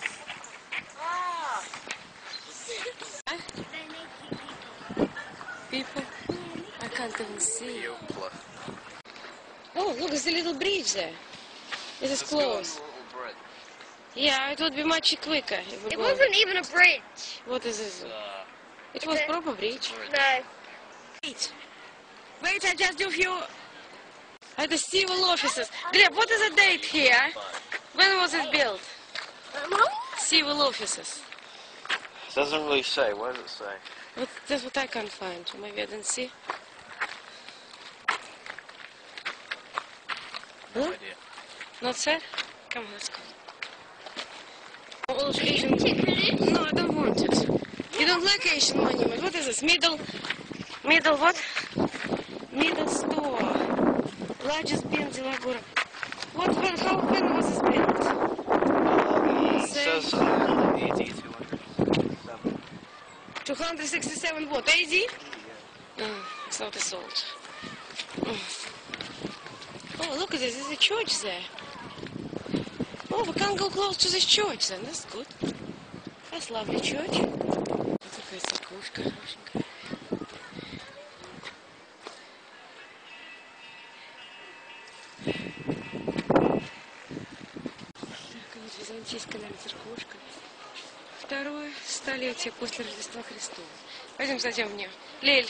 People, I can't even see. Oh, look, there's a little bridge there. This is close. Yeah, it would be much quicker. If we It go. wasn't even a bridge. What is this? It was proper bridge. No. Wait, I just do a few... At the civil offices. Gleb, what is the date here? When was it built? Civil offices. It doesn't really say. What does it say? But that's what I can't find. Maybe I didn't see. No idea. Not said? Come on, let's go. Old Asian... No, I don't want it. You don't like Asian monument. What is this? Middle what? Middle store. Largest building in Agora. When was this built? It says AD 267. 267 what? AD? It's not as old. Oh, look at this. There's a church there. Oh, we can't go close to this church then. That's good. That's a lovely church. Такая церковушка хорошенькая. византийская, наверное, церквушка. Второе столетие после Рождества Христова. Пойдем зайдем в нее. Лель,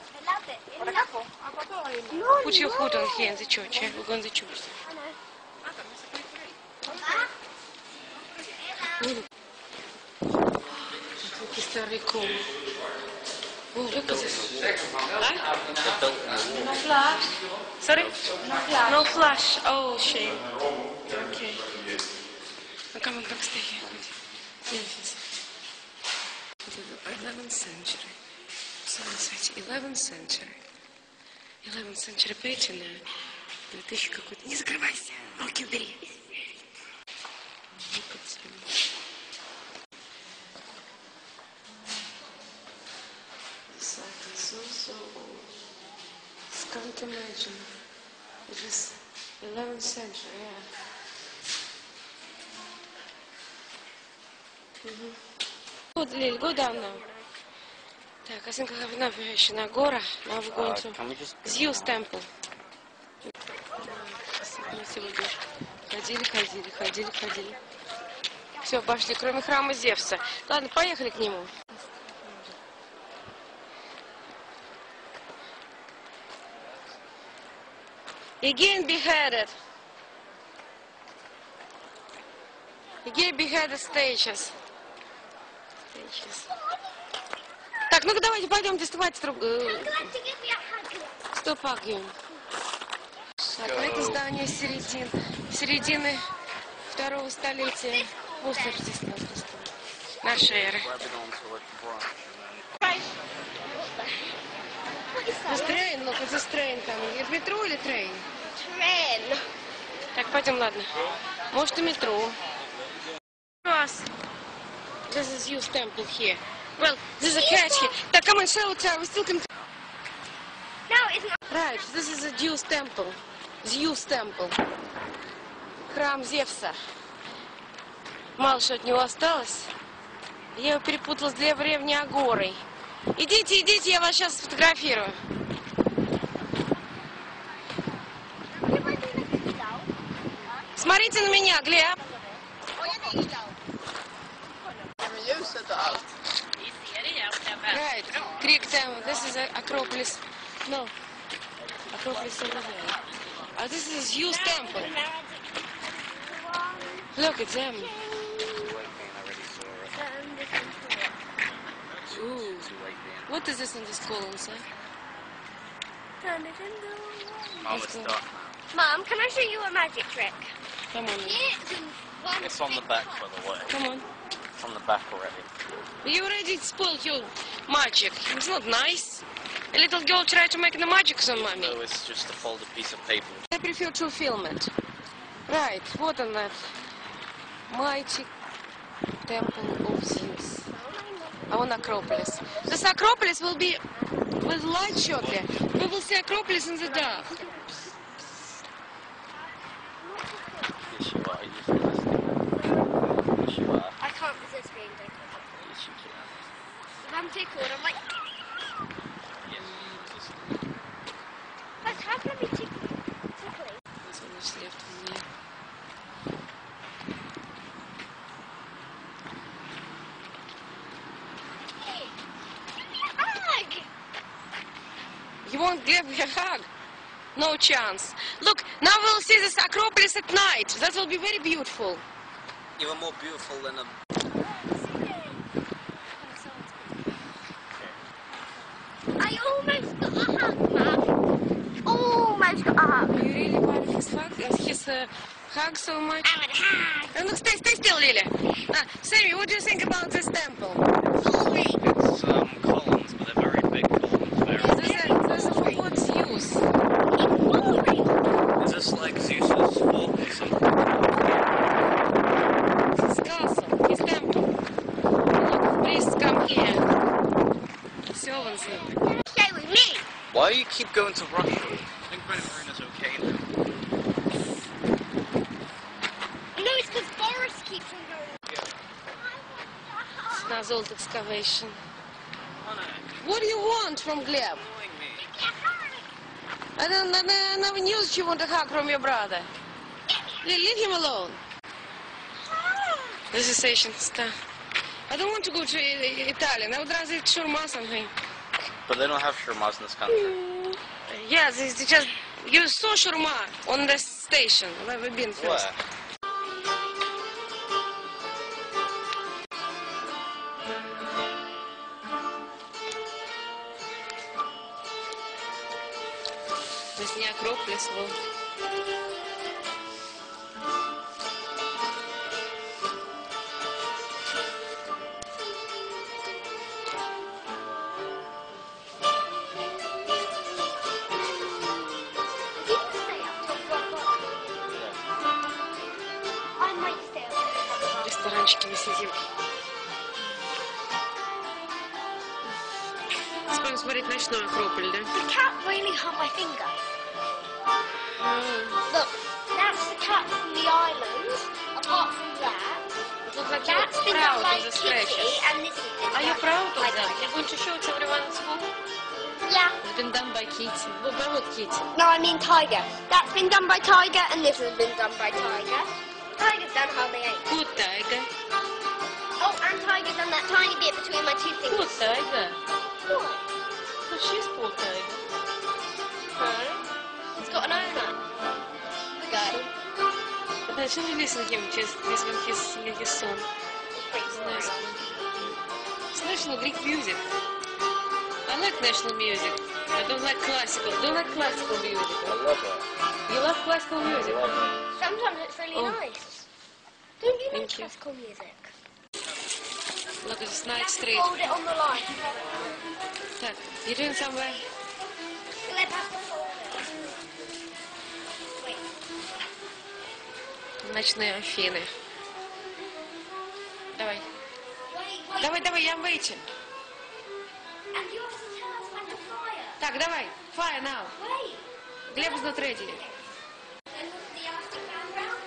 put your foot on here in the church, yeah? We're going to the church. Такие старые комы. Oh, look at this. No flash. Sorry? No flash. No flash. Oh, shame. Okay. Ну, come on, как стихи. 11th century. 11th century. 11th century painting. 2000 какой-то. Не закрывайся. Руки убери. Look at them. This site is so old. Can't imagine. It was 11th century, yeah. Go down now. Так, I think I have enough information. Agora, now we're going to Zeus Temple. Мы сегодня ходили. Все, пошли, кроме храма Зевса. Ладно, поехали к нему. Again beheaded stages. Так, ну-ка давайте пойдем доставать Стоп, Агион. Так, это здание середины второго столетия после Рождества Христова. Нашей эры. Train, look, it's a train coming. Это метро или трейн? Train. Так, пойдем, ладно. Может и метро. Us. This is Zeus Temple here. Well, there's a catch here. Так, come on, shelter, we still can... No, it's not. Right, this is a Zeus Temple. Zeus Temple. Храм Зевса. Мало что от него осталось. Я его перепутала с древней Агорой. Идите, я вас сейчас сфотографирую. Смотрите на меня, Глеб. Right, Greek temple. This is Acropolis. No, Acropolis over there. This is Zeus Temple. Look at them. Ooh. What is this in this column, sir? Mom, can I show you a magic trick? Come on. It's on the back, by the way. Come on. It's on the back already. You already spoiled your magic. It's not nice. A little girl tried to make the magic on mommy. No, it's just a folded piece of paper. I prefer to film it. Right, what on that? Mighty Temple of Zeus. On Acropolis. This Acropolis will be with light shortly. We will see Acropolis in the dark. Yes, you are. Yes, you are. I can't resist being tickled. Yes, you can. If I'm tickled, I'm like... Yes, But how can I be tickling? That's all that's left of me. You won't give me a hug? No chance. Look, now we'll see this Acropolis at night. That will be very beautiful. Even more beautiful than a... I almost got a hug, Mum. Almost got a hug. You really want his hug so much? I would hug. Look, stay still, Lily. Sammy, what do you think about this temple? It's columns, but they're very big columns. There's a for Zeus. Is this like Zeus's fort or something? His castle, his temple. Look, please come here. Все вон смотри. Stay with me. Why do you keep going to Russia? I think Venezuela's okay now. No, it's because Boris keeps on going. It's not old excavation. What do you want from Gleb? I never knew that you want a hug from your brother. Leave him alone. This is station. I don't want to go to Italian. I would rather eat shawarma something. But they don't have shawarmas in this country. Yes, it's just you saw shawarma on the station. Where have we been first? Where? Весня Акрополис был. В ресторанчике мы сидим. Будем смотреть ночной Акрополь, да? The cat really hurt my finger. Look, that's the cat from the island. Apart from that, that's been done by Kitty, and this has been Are you done proud by of them? Tiger. You're going to show it to everyone at school? Yeah. It's been done by Kitty. By what Kitty? No, I mean Tiger. That's been done by Tiger, and this has been done by Tiger. Tiger's done hardly anything. Good Tiger. Oh, and Tiger's done that tiny bit between my two Good fingers. Tiger. What? But she's poor Tiger. No. He's got an owner. The guy. But I shouldn't listen to him just when he's singing his song. It's nice. It's national Greek music. I like national music. I don't like classical. Don't like classical music. I love it. You love classical music? I love it. Sometimes it's really Oh. nice. Don't you like Thank you. classical music? Look, it's night You have to street. hold it on the line. Так, you're doing somewhere? Let's have to hold it. Wait. Ночные Афины. Давай. Wait, Давай, давай, I'm waiting. And you have to tell us when to fire. Так, давай. Fire now. Wait. Gleb is not ready. Then look at the elastic band round.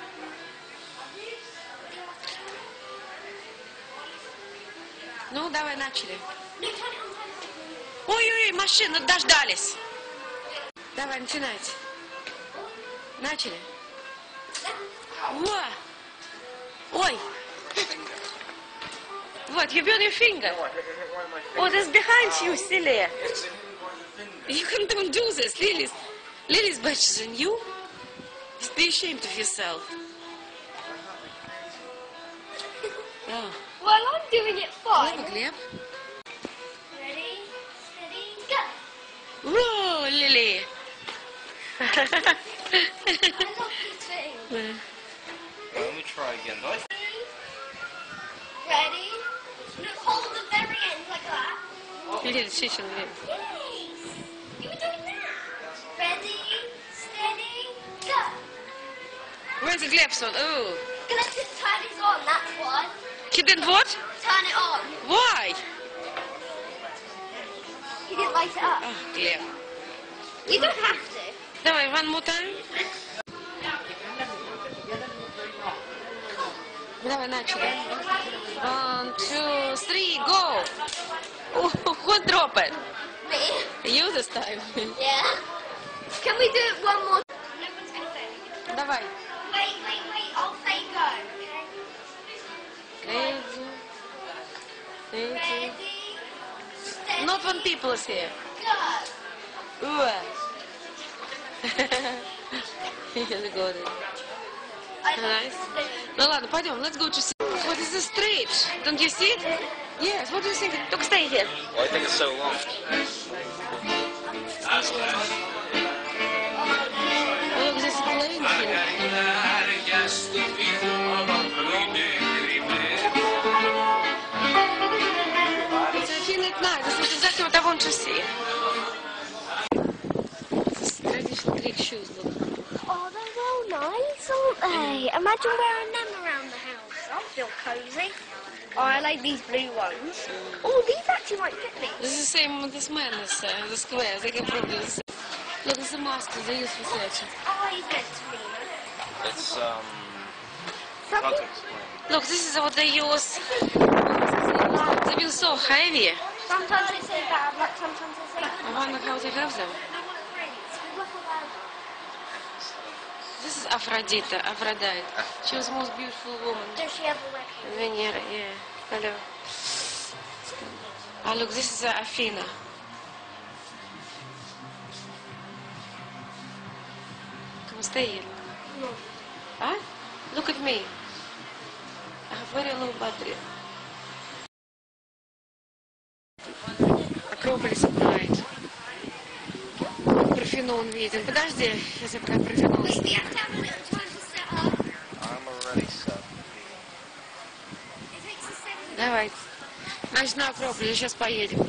Ну, давай, начали. No, turn it on, turn it on. Ой-ой-ой, машины дождались. Давай, начинайте. Начали. Во! Ой! Вот, you burn your finger. Oh, that's behind you, silly. You don't do this, Lily's. Lily's better than you. Be ashamed of yourself. Oh. Well, I'm doing it fine. Gleb, Gleb. Ready, steady, go. Whoa, Lily. I love this thing. Let me try again. Do I Ready? Look, hold the very end like that. Lily, chicken, Lily. Yes. You were doing that. Ready, steady, go. Where's the Gleb's one? Oh. Gonna just turn it on, that's why. He didn't what? Turn it on. Why? He didn't light it up. Oh, Gleb. You don't have to. Давай, one more time. Давай, начали. 1, 2, 3, go! Oh, who drop it? Me? You this time. Yeah. Can we do it one more time? No one's gonna say. Давай. Wait. I'll say go, okay? Ready. Ready, steady, Not when people is here. go. Ooh. He's good. Nice. Ну ладно, пойдем. Let's go to see. What is the street? Don't you see it? Yes. What do you think? Look, stay here. Why do you think it's so long? Look, this is plane here. It's Afine at night. This is exactly what I want to see. This is traditional Greek shoes. Look. Oh, they're all nice, aren't they? Imagine wearing them around the house. I feel cozy. Oh, I like these blue ones. Oh, these actually might fit me. This is the same with this man, the square. They can probably do the same. Look, it's a mask they use for searching. Oh, he's meant to be. It's hard to explain. Look, this is what they use. They've been so heavy. Sometimes they say bad luck, sometimes they say I wonder how they have them. no one agrees. We look around. This is Aphrodite, Aphrodite. She was the most beautiful woman. Does she have a leg? Venera, yeah. Hello. Ah, look, this is Athena. Come stay here. No. Huh? Look at me. I have very low battery. Акрополис at night. Парфенон виден. Подожди, я забрала Парфенон. Wait, we have to have a little time to set up. I'm already set. It takes us 7 minutes. Давай. Значит, на Акрополе сейчас поедем.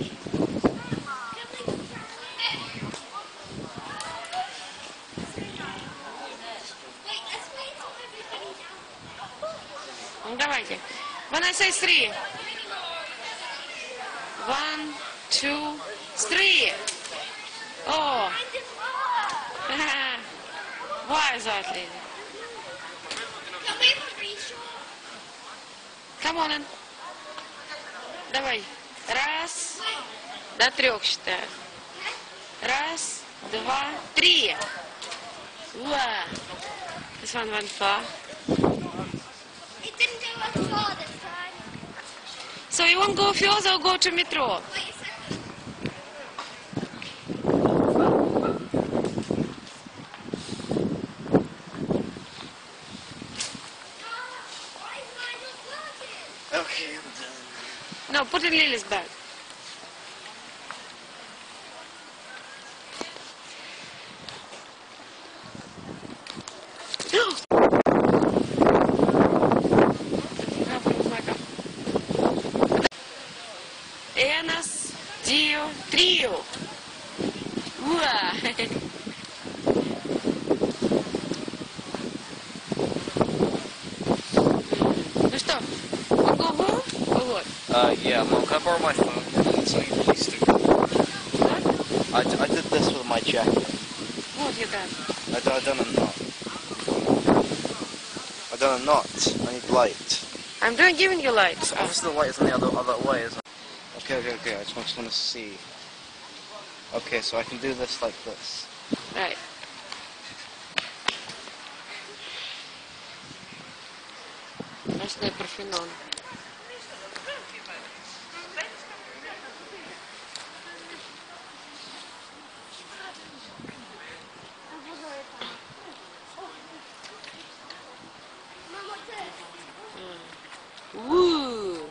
Ну, давайте. When I say 3. 1, 2, 3. Oh. Why is that, lady? Come on in. Давай. Раз. До 3 считаю. Раз, 2, 3. Wow. This one went far. It didn't go as far this time. So you won't go further or go to metro? Wait a second. Why is mine not working? Okay, I'm done. No, put in Lily's bag. Энос, Дио, Трио. Уа! Ну что, we go home or what? Yeah, Mom, can I borrow my phone? It's something really stupid. What? I did this with my jacket. What you done? I done a knot. I done a knot. I need light. I'm doing giving you lights. Obviously the light is on the other way, isn't it? Okay. I just want to see. Okay, so I can do this like this. Right. Ночной Парфенон. Mom, what's this? Woo.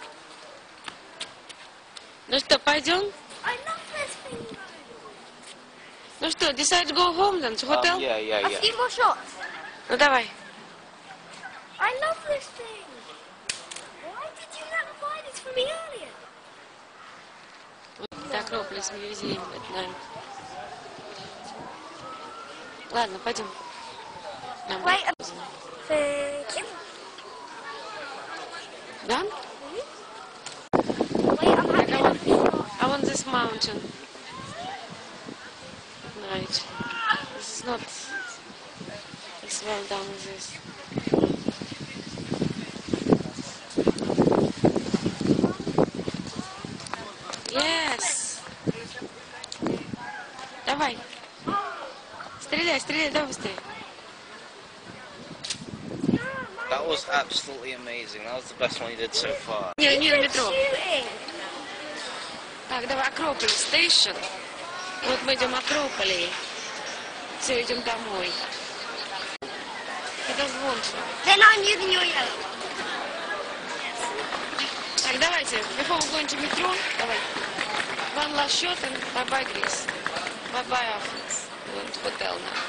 Ну что, пойдем? I love this thing. Ну что, decide to go home then, to hotel? Yeah. A few more shots. Ну давай. I love this thing. Why did you not buy this for me earlier? The Acropolis Museum at night. Ладно, пойдем. Нам Wait a поздно. Thank you. Done? Wait, I'm having a shot. I want this mountain. At night. This is not as well done as this. Yes! Давай. Стреляй, давай быстрее. That was absolutely amazing. That was the best one you did so far. Не на метро. Shooting. Так, давай, Акрополь, стейшн. Вот мы идем Акрополи. Все, идем домой. Это звонче. Then I'm using your yellow. Так, давайте, before we go into метро, давай. One last shot and bye-bye, Greece. Bye-bye, Athens. We went to hotel now.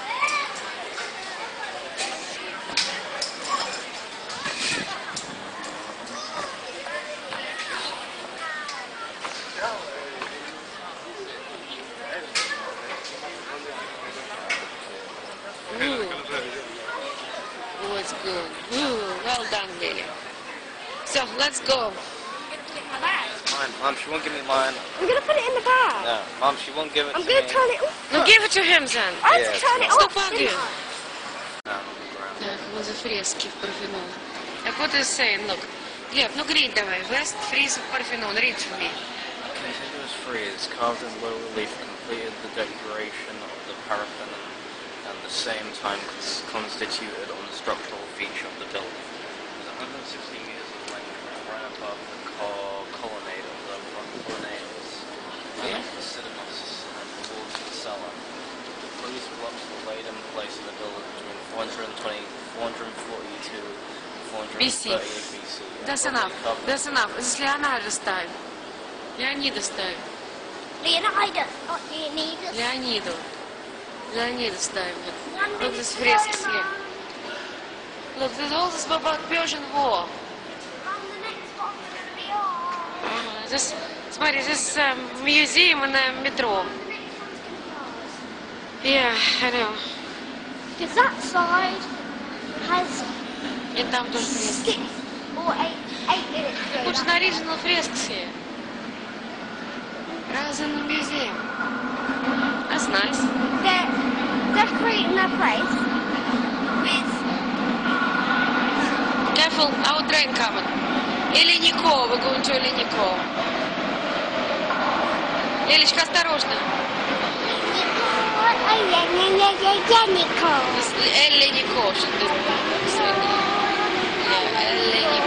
Oh, it's good. Well done, Lily. So, let's go. Mom, she won't give me mine. I'm going to put it in the bag. No, Mom, she won't give it I'm to going me. to turn it off. Ну, give it to him, then. I have Yeah, to turn it Stop off. arguing. didn't I? Так, вот за фрески в Парфенон. Так, what is saying, look. Глеб, ну read давай. West Frieze of Parthenon. Read for me. Continuous frieze carved in low relief completed the decoration of the parapet and the same time constituted on the structural feature of the building. It was 160 meters of length and ran above the colonnade of the colonnades, and the cinemas and towards the cellar. The frieze blocks were laid in place in the building between 442 and 438 BC. That's enough. That's enough. Здесь Леонардо ставим. Леонида ставим. Leonidas, not Leonidas. Леониду. Леонида ставим. Look, this fresks here. Look, this all this about Persian War. And the next one's going to be ours. Здесь, смотри, здесь museum на метро. Yeah, I know. Because that side has И там тоже фрески. 6 or 8 minutes. Тут же на original fresks here. Rather than the museum. That's nice. They're decorating their place with Careful, our train coming. Элиникова, we're going to Элиникова. Элечка, осторожно. Элиникова should be. Yeah, Элиникова.